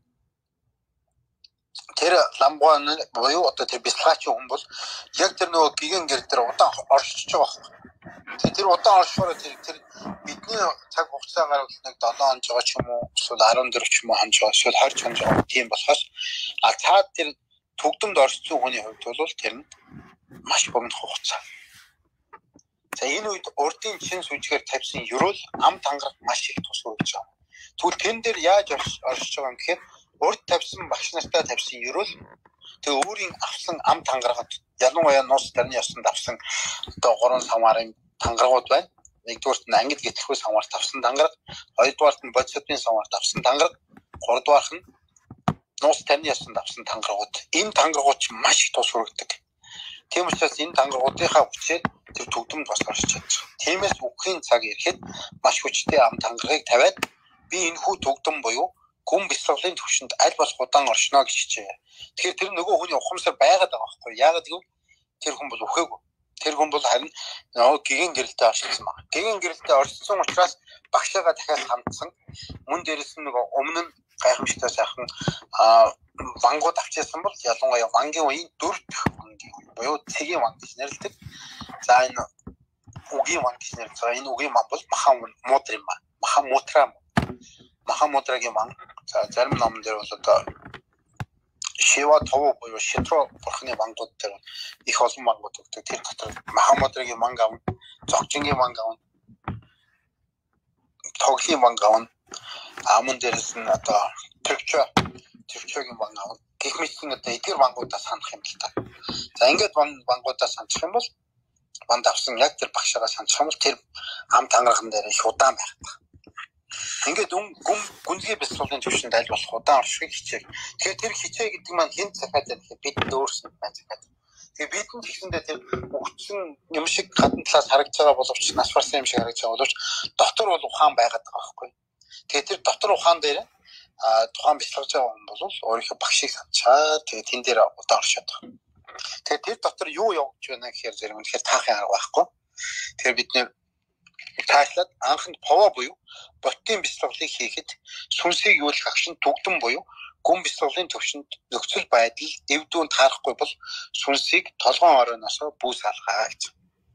[SPEAKER 2] тэр ламгуан буюу одоо тэр бясалгаач хүн бол яг тэр нөгөө гигэн гэр дээр удаан оршиж байгаа байхгүй. Тэр удаан оршихоор тэр тэр бидний цаг хугацаа гарвал нэг долоон он жоо ч юм уу эсвэл арван дөрөв ч юм уу хонж байгаа эсвэл харж хонж байгаа тийм болохоос а цаад тэр төгдөмд оршсон хүний хувьд бол тэр нь маш богино хугацаа. За энэ үед урдын чин сүжгээр тавьсан ерөөл ам тангараг маш их тус үргэлж байгаа. Тэгвэл тэн дээр яаж оршиж байгаа юм гэхээр урд тавьсан багш нартай тавьсан ерөөл тэгээ өөрийн авсан ам тангарагт ялангуяа нуус тарны ёсонд авсан одоо гурван самарын тангарагууд байна. Нэгдүгээрт нь ангид гэтлэхүй самарт авсан тангараг, хоёрдугаарт нь бодисодын самарт авсан тангараг, гуравдугаарт нь нуус тарны ёсонд авсан тангарагууд. Энэ тангарагууд маш их тус үргэлдэг. Тийм учраас энэ тангарагуудынхаа хүчээр тэр төгдөмд бас оршиж чадчих. Тиймээс үхлийн цаг ирэхэд маш хүчтэй ам тангарагыг тавиад би энэ хүү төгдөм буюу гүн бясалгалын төвшөнд аль болох удаан оршино гэж хичээ. Тэгэхээр тэр нөгөө хүний ухамсар байгаад байгаа байхгүй. Яагаад гэвэл тэр хүн бол үхээгүй. Тэр хүн бол харин нөгөө гигэн гэрэлтэй оршсон байна. Гигэн гэрэлтэй оршсон учраас багшаага дахиад хандсан. Мөн дээрээс нь нөгөө өмнө нь гайхамшигтай сайхан вангууд авчирсан бол ялангуяа вангийн үеийн дөрөв дэх вангийн үе буюу цэгийн ванг гэж нэрлэдэг. За энэ үгийн ванг гэж нэрлэдэг. За энэ үгийн ванг бол махан муудра юм ба. Махан муудра. Махан муудрагийн ванг. За зарим номон дээр бол одоо Шива тов буюу Шитро бурхны вангууд дээр их олон вангууд өгдөг. Тэр дотор махан муудрагийн ванг авна, зогжингийн ванг авна, тоглын ванг авна. Амун дээрээс нь одоо төвчөө төвчөөгийн ванг авна. Гэх мэтлэн одоо эдгээр вангуудаа санах юм л та. За ингээд вангуудаа санах юм бол ванд авсан яг тэр багшаа санах юм бол тэр ам тангархан дээр шудаан байх. Ингээд гүн гүнзгий бясалгалын төвшөнд аль болох удаан оршихыг хичээг. Тэгэхээр тэр хичээ гэдэг маань хэн захаад байх вэ? Бид өөрсдөө маань захаад. Тэгээ бид нь тэгсэндээ тэр өгцөн юм шиг гадна талаас харагдж байгаа боловч нас барсан юм шиг харагдж байгаа боловч дотор бол ухаан байгаад байгаа байхгүй. Тэгээ тэр дотор ухаан дээр а тухайн бясалгаж байгаа хүн бол өөрийнхөө багшийг санчаа. Тэгээ тэн дээр удаан оршоод байгаа. Тэгээ тэр дотор юу явж байна гэхээр зэрэг үнэхээр таахын арга байхгүй. Тэгэхээр бид нэр таашлаад анхнд пова буюу ботын бясалгалыг хийхэд сүнсийг юулах агшин төгдөн буюу гүн бясалгалын төвшөнд нөхцөл байдал эвдүүнд таарахгүй бол сүнсийг толгоон оройноос бүүс алгаа гэж.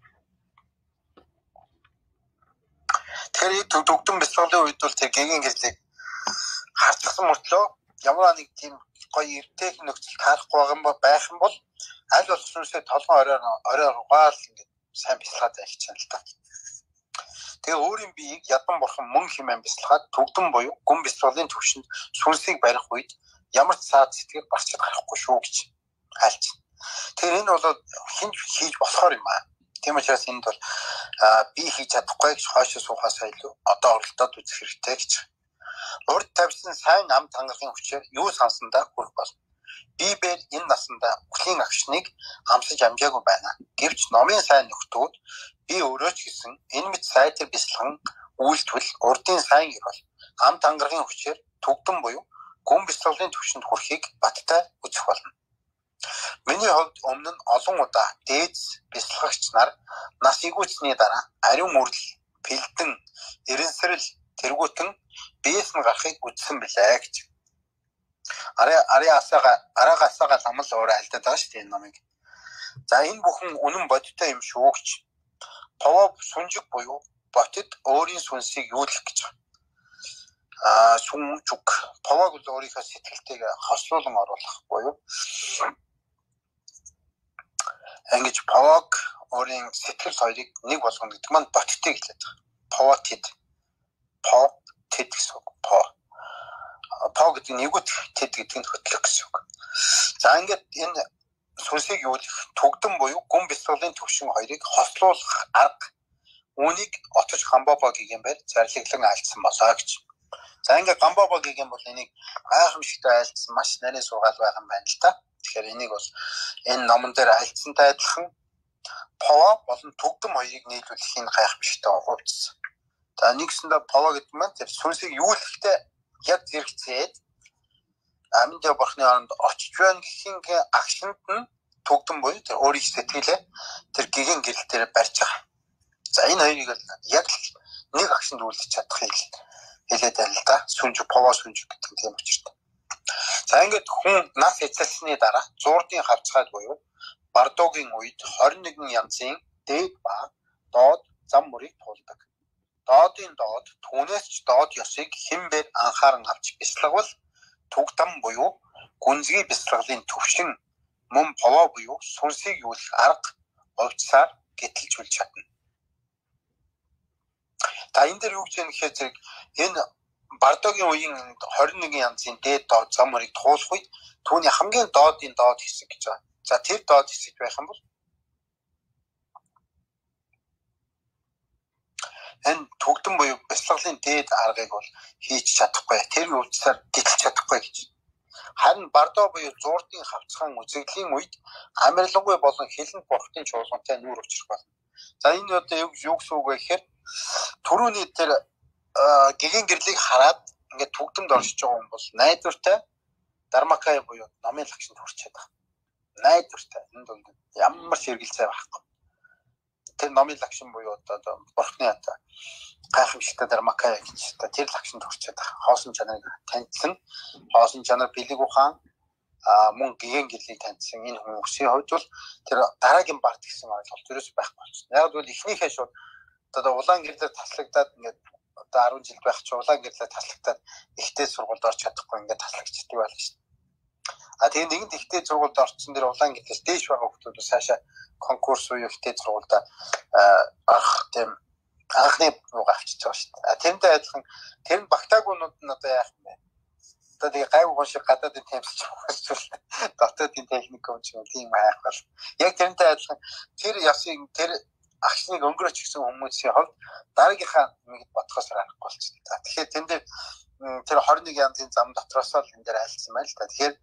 [SPEAKER 2] Тэгэхээр төгдөн бясалгалын үед бол тэр гэгэн гэрлийг харцсан мөртлөө ямар нэг тийм гоё эвтэйх нөхцөл таарахгүй байх юм бол аль болох сүнсээ толгоон оройн оройн угаал ингэ сайн бясалгаад байх гэж байна л та. Тэгээ өөрийн биеийг ядан бурхан мөн хэмээн бясалгаад төгдөн буюу гүн бясалгалын төвшөнд сүнсийг барих үед ямар ч цаад сэтгэл барчид гарахгүй шүү гэж айлч. Тэгэхээр энэ бол хинж хийж болохоор юм аа. Тийм учраас энд бол би хийж чадахгүй гэж хойшоо суухаас илүү одоо оролдоод үзэх хэрэгтэй гэж. Урд тавьсан сайн ам тангарахын хүчээр юу сансандаа хүрэх бол Бибел энэ насанда үхлийн агшныг амсаж амжаагүй байна. Гэвч номын сайн нөхдүүд би өөрөө ч гэсэн энэ мэт сайд бясалган үйлдвэл урдын сайн гэр бол ам тангарахын хүчээр төгдөн буюу гүн бяцлаглалын түвшинд хүрэхийг баттай үзэх болно. Миний хувьд өмнө нь олон удаа дээд бяцлагч нар нас игүүцсний дараа ариун үрлэл, бэлдэн, эренсрэл, тэргуутэн биес нь гарахыг үзсэн билээ гэж. Ари ари асаага арага асаага ламл өөрөө альтаад байгаа шүү дээ энэ номыг. За энэ бүхэн үнэн бодиттой юм шүү гэж. Повоо сүнжиг буюу ботид өөрийн сүнсийг юулах гэж байна. Аа сүнжиг повоог л өөрийнхөө сэтгэлтэйг хослуулан оруулах буюу ингэж повоог өөрийн сэтгэл соёлыг нэг болгоно гэдэг маань боттой хэлээд байгаа. Повотид по тэд гэсэн үг. По по гэдэг нь нэгүт тэд гэдэг нь хөтлөх гэсэн үг. За ингээд энэ сүнсийг юулах түгдэн буюу гүн бяцлаглалын түвшин хоёрыг хослуулах арга үүнийг отож гамбаба гэх юм байр зарлаглан альцсан болоо гэж. За ингээд гамбаба гэх юм бол энийг гайхамшигтай альцсан маш нарийн сургаал байгаа юм байна л та. Тэгэхээр энийг бол энэ номон дээр альцсантай адилхан пова болон түгдэм хоёрыг нийлүүлэхийн гайхамшигтай хувьцсан. За нэгсэндээ пова гэдэг маань тэр сүнсийг юулэхдээ яг зэрэгцээд аминд бурхны оронд очиж байна гэхийн агшинд нь түгдэм буюу тэр өөрийн сэтгэлээ тэр гигэн гэрэл дээр барьж байгаа. За энэ хоёрыг яг нэг агшинд үйлдэж чадахыг хэлээд байна л да. Сүнжиг пова сүнжиг гэдэг тийм учиртай. За ингээд хүн нас эцэлсний дараа зуурдын хавцгаад буюу бардуугийн үед хорин нэгэн янзын дээд ба доод зам мөрийг туулдаг. Доодын доод түүнээс ч доод ёсыг хэмбэр анхааран авч бяцлагвал түгдам буюу гүнзгий бяцлаглалын түвшин мөн пова буюу сүнсийг юулах арга овцсаар гэтэлж үл чадна. Та энэ дээр юу гэж юм гэхээр зэрэг энэ бардуугийн үеийн хорин нэгэн янзын дээд доод зам мөрийг туулах үед түүний хамгийн доодын доод хэсэг гэж байна. За тэр доод хэсэг байх юм бол энэ түгдэн буюу бяцлаглалын дээд аргыг бол хийж чадахгүй. Тэр үдсээр гэтэлж чадахгүй гэж. Харин бардуу буюу зуурдын хавцхан үзэгдлийн үед амарлингуй болон хилэн бурхтын чуулгантай нүүр учрах болно. За энэ одоо юу юу гэсэн үг вэ гэхээр түрүүний тэр гэгэн гэрлийг хараад ингээд түгдэмд оршиж байгаа юм бол найдвартай дармакай буюу номын лагшинд хүрчээд байгаа. Найдвартай энэ дунд ямар сэргэлцээ байхгүй. Тэр номын лагшин буюу одоо бурхны ата гайхамшигтай дармакай гэж тэр лагшинд хүрчээд байгаа. Хоосон чанарыг таньсан, хоосон чанар бэлэг ухаан а мөн гэгэн гэрлийг таньсан энэ хүмүүсийн хувьд бол тэр дараагийн барт гэсэн ойлголт ерөөс байхгүй болсон. Яг бол эхнийхээ шууд одоо улаан гэрлээр таслагдаад ингээд одоо арван жил байх ч улаан гэрлээр таслагдаад ихтэй сургуульд орч чадахгүй ингээд таслагдчихдаг байлаа шүү дээ. А тэгээд нэгэнт ихтэй сургуульд орсон дэр улаан гэрлээс дээш байгаа хүмүүс цаашаа конкурс уу ихтэй сургуульд орох тийм анхны руугаа авчиж байгаа шүү дээ. А тэрнтэй адилхан тэр нь багтаагуунууд нь одоо яах юм бэ? Одоо тэгээ гайгүй хүн шиг гадаадын темсч байгаа. Дотоодын техникум ч юм тийм хайх бол яг тэрнтэй адилхан тэр ясын тэр агшныг өнгөрөөч гэсэн хүмүүсийн хувьд дараагийнхаа нэг бодхоос аргагүй болчихсон. Тэгэхээр тэн дээр тэр хорин нэг янзын зам дотроос л энэ дээр айлцсан байл та. Тэгэхээр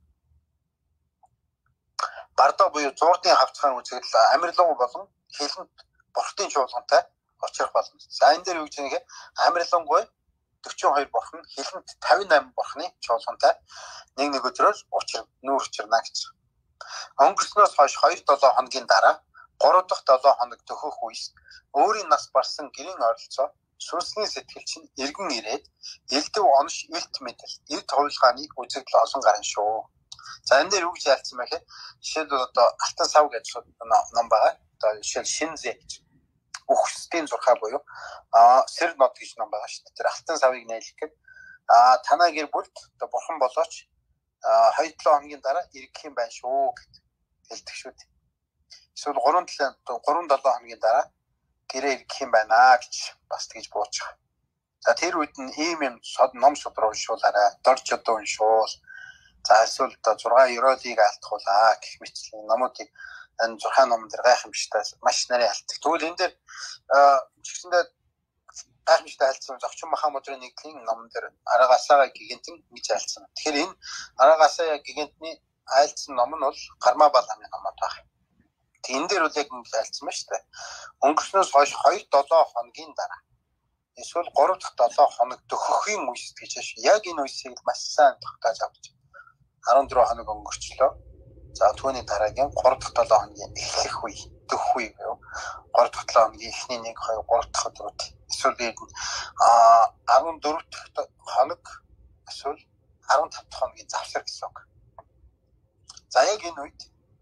[SPEAKER 2] бардаа буюу зуурдын хавцхан үзэгдэл амарлингуй болон хилэн бурхтын чуулгантай очих болно. За энэ дээр юу гэж нэгэ амарлингуй дөрвөн хоёр бурхан хилэнд тавин восемь бурханы чуулгантай нэг нэг өдрөөр учир нүүр учирна гэж. Өнгөрснөөс хойш two seven хоногийн дараа three дахь seven хоног төхөх үеэс өөрийн нас барсан гэрийн ойролцоо сүнсний сэтгэл чинь эргэн ирээд элдв онош илт мэдэл элд хувилгааны үзэгдэл олон гарна шүү. За энэ дээр юу гэж ялцсан бэ гэхээр жишээлбэл одоо алтан сав гэж ном байгаа. Одоо жишээл шинзэ гэж үхсдийн зурхаа буюу а сэр нот гэж ном байгаа шүү дээ. Тэр алтан савыг найлах гээд а танаа гэр бүлд одоо бурхан болооч two seven хоногийн дараа ирэх юм байна шүү гэж хэлдэг шүү дээ. Эсвэл three seven хоногийн дараа гэрээ ирэх юм байна гэж бас тэгж бууж байгаа. За тэр үед нь ийм юм сод ном судруу уншуулаарай. Дорж одоо уншуул. За эсвэл одоо six ерөөлийг алдахуулаа гэх мэтлийн номуудыг энэ six номон дээр гайхамшигтай маш нарийн алддаг. Тэгвэл энэ дээр чигсэндээ гайхамшигтай алдсан зовчин Махамудрын нэгдлийн номон дээр Арагасаа гигантын гэж алдсан. Тэгэхээр энэ Арагасаа гигантны айлдсан ном нь бол Гарма Баламын номод байна. Тэг энэ дээр үл яг ингэж айлдсан ба шүү дээ. Өнгөрснөөс хойш two seven хоногийн дараа Эсвэл three дахь seven хоног дөхөхийн үе гэж байна. Яг энэ үеийг маш сайн тогтоож авч fourteen хоног өнгөрчлөө. За түүний дараагийн three дахь seven хоногийн эхлэх үе, дөх үе гэв. three дахь seven хоногийн эхний one, two, three дахь өдрүүд. Эсвэл а fourteen дахь хоног эсвэл fifteen дахь хоногийн завсар гэсэн үг. За яг энэ үед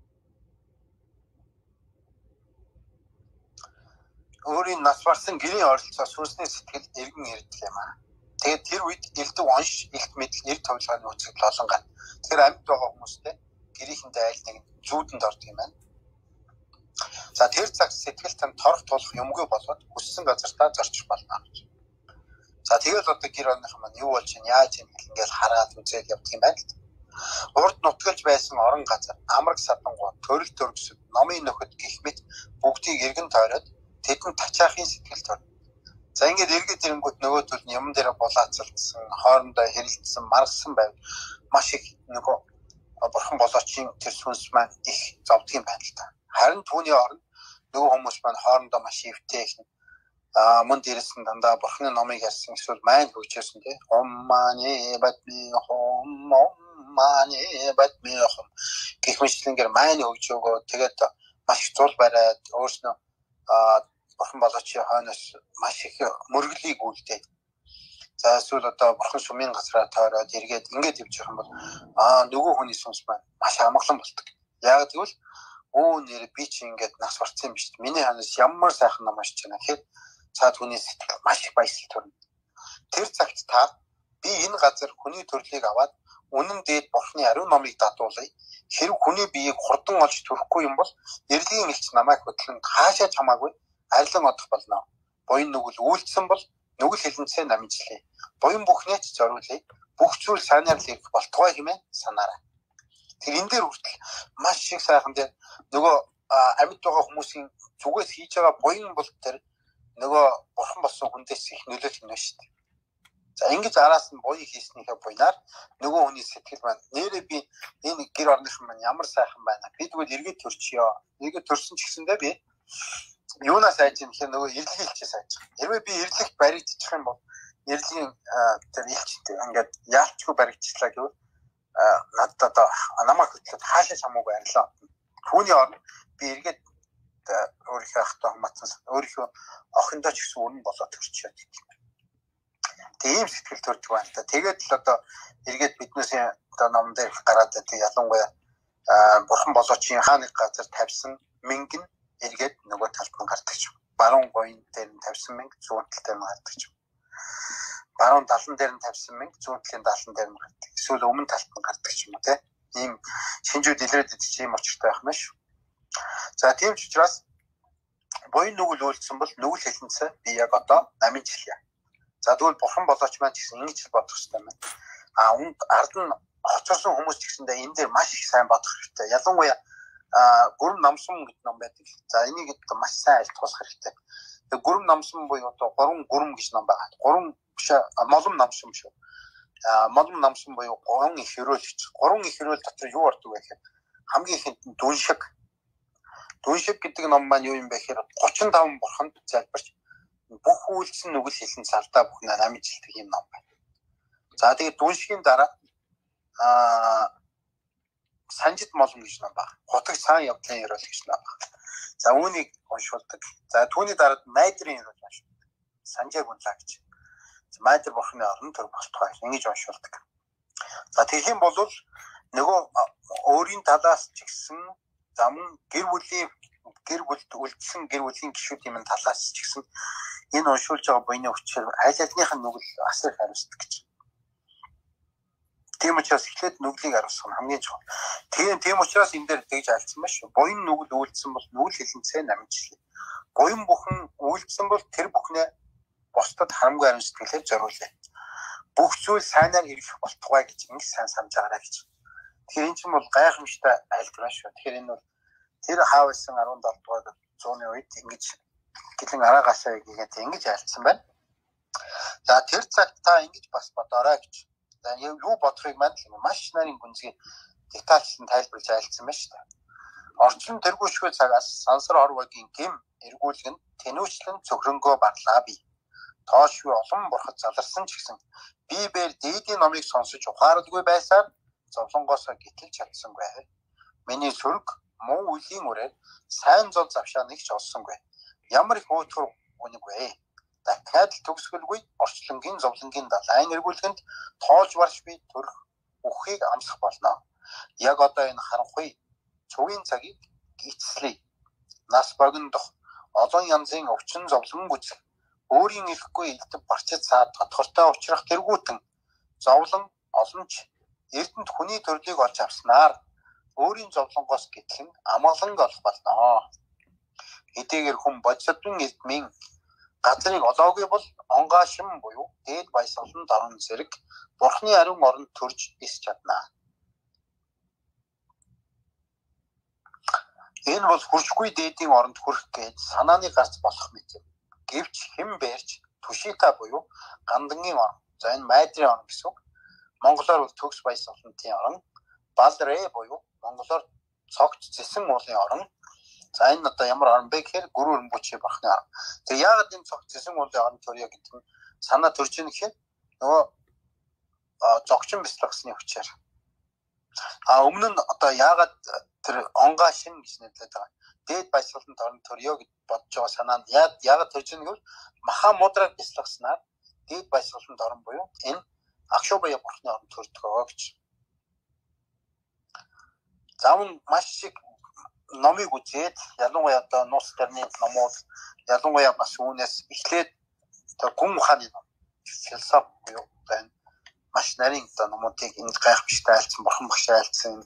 [SPEAKER 2] өөрийн нас барсан гэрийн ойролцоо сүнсний сэтгэл эргэн ирдэг юм аа. Тэгээд тэр үед элдв онш, элт мэдл, эрг товлооны үүсгэл олон гал. Тэр амьд байгаа хүмүүстэй гэрийнхэндээ айл нэг зүүдэнд ордог юм байна. За тэр цаг сэтгэл тань торох тулах юмгүй болоод хүссэн газартаа зорчих болно. За тэгэл одоо гэр орныхан маань юу болж чинь яаж юм ингээл хараад үзээд явдаг юм байна л. Урд нутгалж байсан орон газар, амраг садангууд, төрөл төрөсөд, номын нөхөд гих мэт бүгдийг эргэн тойроод тэдэнд тачаахын сэтгэл төр. За ингээд эргээд ирэнгүүт нөгөө төл нь юм дээр булаацалдсан, хоорондоо хэрэлдсэн, маргасан байв. Маш их нөгөө бурхан болоочийн тэр сүнс маань их зовдгийн байна л та. Харин түүний оронд нөгөө хүмүүс маань хоорондоо маш ивтэй их а мөн дээрээс нь дандаа бурханы номыг ярьсан эсвэл майн хөгжөөсөн тий. Оммани батми хом мани батми хом гэх мэтлэнгээр майн хөгжөөгөө тэгээд маш их зул бариад өөрснөө а бурхан болоочийн хойноос маш их мөргөлийг үлдээд. За эсвэл одоо бурхан сумын газраа тойроод эргээд ингээд явж байгаа юм бол аа нөгөө хүний сүнс маань маш амгалан болдог. Яг тэгвэл өө нэр би чи ингээд нас барцсан юм биш. Миний ханаас ямар сайхан ном ашиж байна гэхэд цаа түүний сэтгэл маш их баясгал төрнө. Тэр цагт та би энэ газар хүний төрлийг аваад үнэн дээд бурханы ариун номыг дадуулъя. Хэрэг хүний биеийг хурдан олж төрөхгүй юм бол эрлийн элч намайг хөтлөн хаашаа чамаагүй арилан одох болно. Буян нүгэл үйлдсэн бол нүгэл хилэнцээ намжлаа. Буян бүхнээ ч зориулъя. Бүх зүйл сайнаар л ирэх болтугай хэмээн санаарай. Тэр энэ дээр хүртэл маш их сайхан дээр нөгөө амьд байгаа хүмүүсийн зүгээс хийж байгаа буян бол тэр нөгөө бурхан болсон хүндээс их нөлөөлөх нь шүү дээ. За ингэж араас нь буян хийснийхээ буйнаар нөгөө хүний сэтгэл маань нэрээ би энэ гэр орныхан маань ямар сайхан байна. Би тэгвэл эргээд төрчихё. Эргээд төрсөн ч гэсэндээ би юунаас айж юм гэхээр нөгөө эрлэг илчээс айж байгаа. Хэрвээ би эрлэгт баригдчих юм бол эрлийн тэр илчтэй ингээд яалчгүй баригдчихлаа гэвэл надад одоо намайг хөтлөд хаашаа чамаагүй арилаа. Түүний орн би эргээд өөрийнхөө ахтай хамаатсан өөрийнхөө охиндоо ч гэсэн үнэн болоод төрчихё гэх юм. Тийм сэтгэл төрдөг байна та. Тэгээд л одоо эргээд биднээс одоо ном дээр гараад байдаг ялангуяа бурхан болоочийн хаа нэг газар тавьсан мөнгө нь эргээд нөгөө талд нь гардаг ч. Баруун гоён дээр нь тавьсан мөнгө зүүн тал дээр нь гардаг ч. Баруун далан дээр нь тавьсан мөнгө зүүн талын далан дээр нь гардаг. Эсвэл өмнө талд нь гардаг ч юм уу те. Ийм шинжүүд илрээд идэх юм очиртай байх маш. За тийм ч учраас буян нүгэл үйлдсэн бол нүгэл хэлэнцээ би яг одоо намжлаа. За тэгвэл бурхан болооч маань ч гэсэн ингэж л бодох хэрэгтэй байна. А үнд ард нь хоцорсон хүмүүс ч гэсэндээ энэ дээр маш их сайн бодох хэрэгтэй. Ялангуяа гүрэм намсан гэдэг ном байдаг. За энийг одоо маш сайн айлтгуулах хэрэгтэй. Тэгээ гүрэм намсан буюу одоо гурван гүрэм гэж ном байгаа. Гурван биш молом намсан шүү. А молом намсан буюу гурван их хөрөөл гэж. Гурван их хөрөөл дотор юу ордог вэ гэхээр хамгийн ихэнд нь дүншиг. Дүншиг гэдэг ном маань юу юм бэ гэхээр thirty-five бурханд залбирч бүх үйлдсэн нүгэл хэлэн цалдаа бүхнээ намжилдаг юм ном байна. За тэгээд дүншигийн дараа аа санжид молом гэж ном байна. Хотог цаан явдлын ерөөл гэж ном байна. За үүнийг уншуулдаг. За түүний дараа майдрын ерөөл уншуулдаг. Санжааг унлаа гэж. Майдр бурхны орон төр болтугай ингэж уншуулдаг. За тэгэх юм бол нөгөө өөрийн талаас ч гэсэн зам гэр бүлийн гэр бүлд үлдсэн гэр бүлийн гишүүдийн талаас ч гэсэн энэ уншуулж байгаа буйны хүчээр аль альнийх нь нүгэл асар их хариуцдаг гэж. Тийм учраас эхлээд нүглийг хариуцах нь хамгийн чухал. Тийм тийм учраас энэ дээр тэгж альцсан ба шүү. Буян нүгэл үйлдсэн бол нүгэл хэлэнцээ намжлаа. Буян бүхэн үйлдсэн бол тэр бүхнээ бусдад харамгүй ариун сэтгэлээр зориулъя. Бүх зүйл сайнаар ирэх болтугай гэж ингэ сайн санаж байгаарай гэж. Тэгэхээр энэ ч бол гайхамшигтай айлтгал шүү. Тэгэхээр энэ бол тэр хаавсан seventy-seven дугаар зууны үед ингэж гэлэн араагасаа гэдэг ингэж айлцсан байна. За тэр цагт та ингэж бас бодоорой гэж. За юу бодохыг маань маш нарийн гүнзгий детальчлан тайлбарлаж айлцсан байна шүү дээ. Орчин тэргүүшгүй цагаас сансар орвогийн гим эргүүлэг нь тэнүүчлэн цөхрөнгөө барлаа бий. Тоошгүй олон бурхад заларсан ч гэсэн Библиэр дээдийн номыг сонсож ухаардаггүй байсаар зовлонгоосоо гítэлж чадсангүй. Миний сүрэг муу үлийн үрээр сайн зол завшаа нэг ч олсонгүй. Ямар их өөтгөр үнэгүй. Дахиад л төгсгөлгүй орчлонгийн зовлонгийн далайн эргүүлгэнд тоолж барш би төрөх үхийг амсах болно. Яг одоо энэ харанхуй цөгийн цагийг гисэлье. Нас богиндох олон янзын өвчин зовлон гүцэх өөрийн ирэхгүй илдэв барчид саад тодорхойтой учрах тэргүүтэн зовлон олонч эрдэнэт хүний төрлийг олж авснаар өөрийн зовлонгоос гэтлэн амгалан олох болно. Хэдийгээр хүн бодисодын эрдмийн газрыг олоогүй бол онгоошин буюу дээд баясгалан дорн зэрэг бурхны ариун оронд төрж ис чадна. Энэ бол хүршгүй дээдийн оронд хүрэх гэж санааны гарц болох мэт юм. Гэвч хэн бэрч Түшита буюу гандангийн орон. За энэ майдрын орон гэсэн үг. Монголоор бол төгс баясгалантын орон. Балдрэ буюу монголоор цогц зэсэн уулын орон. За энэ одоо ямар орн бэ гэхээр гүрүү өрмбөчий бурхны орон. Тэгээ яагаад энэ цогц зэсэн уулын орон төрөё гэдэг нь санаа төрж ийн гэхээр нөгөө зогчин бяцлагсны хүчээр. А өмнө нь одоо яагаад тэр онгоо шин гэж нэрлэдэг байгаа. Дээд баясгаланд орон төрөё гэж бодож байгаа санаа нь яагаад төрж ийн гэвэл маха мудраг бяцлагснаар дээд баясгаланд орон буюу энэ Акшобая бурхны орон төрдөг гэж. Завн маш их номыг үзээд ялангуяа одоо нуус тэрний номууд ялангуяа бас үүнээс эхлээд одоо гүн ухааны ном философи буюу энэ маш нарийн одоо номуудыг энэ гайхамшигтай айлцсан бурхан багш айлцсан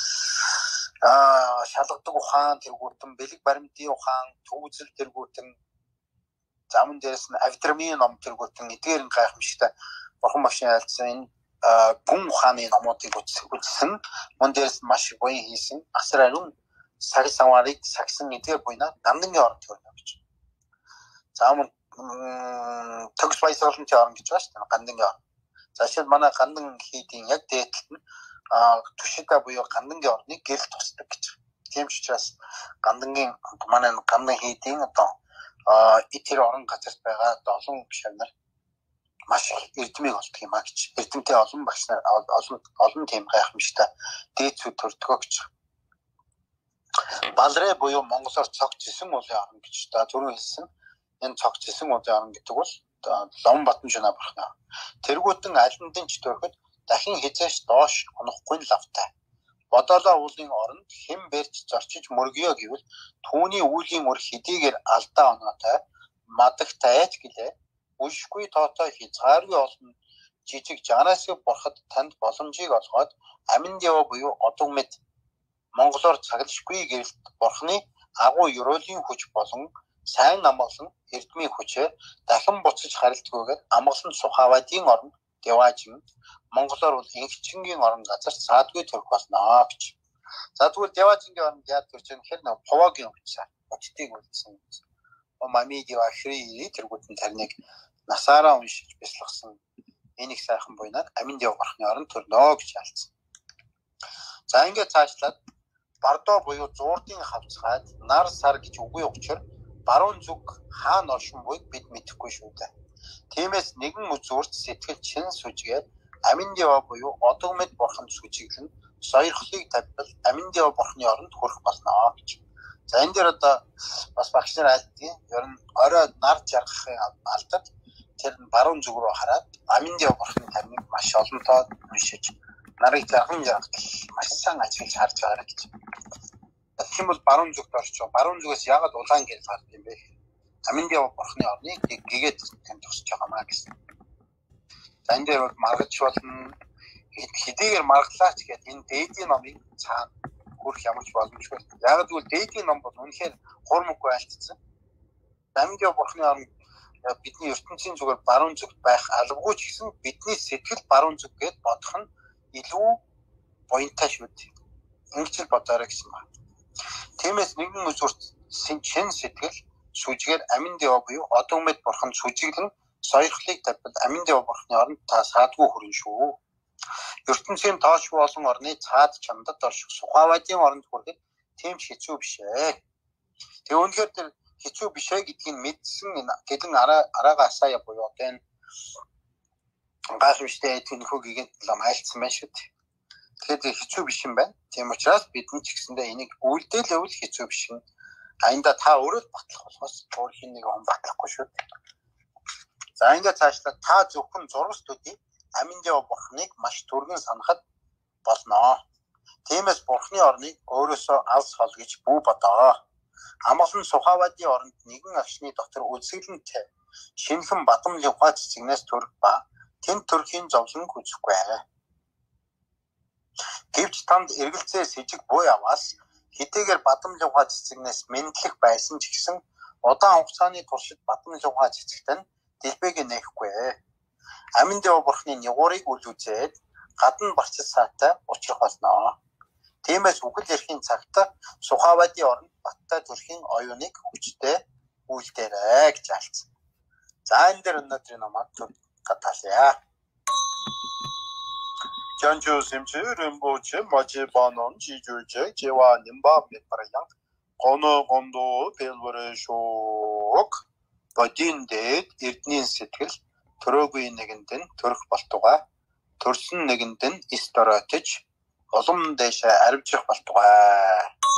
[SPEAKER 2] аа шалгадаг ухаан тэргүүтэн бэлэг баримтын ухаан төвзэл тэргүүтэн замун дээрээс нь авдрамын ном тэргүүтэн эдгээр гайхамшигтай бурхан багш айлцсан энэ гүн ухааны номуудыг үзсэн мөн дээрээс маш их буян хийсэн асар ариун сагс самарыг сагсан эдгээр буйнаа гандангийн орон төрнө гэж. За мөн төгс баясгалантын орон гэж байна шүү дээ гандангийн орон. За шил манай гандан хийдийн яг дээдлэл нь Түшита буюу гандангийн орныг гэрэл тусдаг гэж. Тийм ч учраас гандангийн манай гандан хийдийн одоо итэр орон газарт байгаа олон гишүүнээр маш эрдмийг олдох юм а гэж. Эрдэмтэй олон багш нар олон олон тийм гайхамшигтай дээдсүүд төрдөг гэж. Балрэ буюу монголоор цогц зэсэн уулын орон гэж та түрүү хэлсэн. Энэ цогц зэсэн уулын орон гэдэг бол Лом Батан Жуна бурхны. Тэргүүтэн алиндын ч төрөхөд дахин хизээш доош унахгүй лавтай. Бодолоо уулын оронд хэн бэрч зорчиж мөргөё гэвэл түүний үүлийн өр хэдийгээр алдаа оноотой мадагтай айж гэлээ. Үшгүй тоотой хязгааргүй олон жижиг жанаасыг бурхад танд боломжийг олгоод аминд яв буюу одог мэд монголоор цаглшгүй гэрэлт бурхны агуу ёроолын хүч болон сайн амгалан эрдмийн хүчээр дахин буцаж харилдгүйгээр амгалан сухавадын орон Деважин монголоор бол инхчингийн орон газар саадгүй төрөх болно гэж. За тэгвэл Деважингийн орон яад төрж байгаа гэхээр нэг Повогийн хүчээр бодтыг үлдсэн. Мами Девашри тэргүүтэн тарныг насаараа уншиж бяцлагсан энэ их сайхан буйнаад аминд яв бурхны орон төрнө гэж ялцсан. За ингээд цаашлаад Бардо буюу зуурдын хавцгаад нар сар гэж үгүй учраа баруун зүг хаана оршин буйг бид мэдэхгүй шүү дээ. Тиймээс нэгэн үзүүрт сэтгэл чин сүжгээр аминд яв буюу одог мэд бурханд сүжиглэн сойрхлыг тавьбал аминд яв бурхны оронд хүрэх болно гэж. За энэ дээр одоо бас багш нар айлтгийн ер нь орой нар жаргахын алдад тэр баруун зүг рүү хараад аминд яв бурхны тарныг маш олонтоо уншиж нарыг зархан жаргах маш сайн ажиглаж харж байгаа гэж. Тийм бол баруун зүгт орчих. Баруун зүгээс яагаад улаан гэрэл гард юм бэ? Аминд яв бурхны орныг гэгээд тань тусч байгаа маа гэсэн. За энэ дээр бол маргаж болно. Хэдийгээр маргалаач гэдэг энэ дээдийн номыг цаана хүрэх ямар ч боломжгүй. Яг гэвэл дээдийн ном бол үнэхээр хурмгүй айлтсан. Аминд яв бурхны орн бидний ертөнцийн зүгээр баруун зүгт байх албагүй ч гэсэн бидний сэтгэл баруун зүг гэж бодох нь илүү буянтай шүү дээ. Ингэж л бодоорой гэсэн байна. Тиймээс нэгэн үзүүрт шин сэтгэл сүжгээр аминд яв буюу одог мэд бурхан сүжиглэн сойрхлыг тавьбал аминд яв бурхны оронд та саадгүй хүрнэ шүү. ертөнцийн тоошгүй олон орны цаад чамдад орших Сухавадын оронд хүрэхэд тийм ч хэцүү биш ээ. Тэгээ үнэхээр тэр хэцүү биш ээ гэдгийг мэдсэн гэдэг араа араагаа асаая буюу одоо энэ гайхамшигтай тэнхүү гигэнт лам айлцсан байна шүү дээ. Тэгэхээр хэцүү биш юм байна. Тийм учраас бид нь ч гэсэндээ энийг үйлдэлэвэл хэцүү биш юм. Аянда та өөрөө батлах болохоос өөр хин нэг он батлахгүй шүү дээ. За ингээд цаашлаа та зөвхөн зурвас төдий амин дэв бурхныг маш түргэн санахад болно. Тиймээс бурхны орныг өөрөөсөө алс хол гэж бүү бодоо. Амгалан Сухавадын оронд нэгэн агшны дотор үзэсгэлэнтэй шинхэн бадамлын ухаа цэцэгнээс төрөх ба тэнд төрхийн зовлон хүзэхгүй. Гэвч танд эргэлзээ сэжиг буй аваас хэдийгээр бадамлын ухаа цэцэгнээс мэдлэх байсан ч гэсэн удаан хугацааны туршид бадамлын ухаа цэцэгтэн дэлбэг нээхгүй. Амин дэв бурхны нягуурыг үл үзээд гадна барчил саатай учрах болно. Тиймээс үхэл эрхийн цагт Сухавадын оронд баттай төрхийн оюуныг хүчтэй үйлдээрэй гэж альцсан. За энэ дэр өнөөдрийн намайг каталъя. Жанчо сэмчэрэн боч мажи банон жижүүжэ 제와 님바 메파라양 гоно гондо гэлвэрэ шок бодиндээ эрдний сэтгэл төрөөгүй нэгэнд нь төрөх болтугай төрсөн нэгэнд нь стратеж улам дэшээ арвжих болтугай.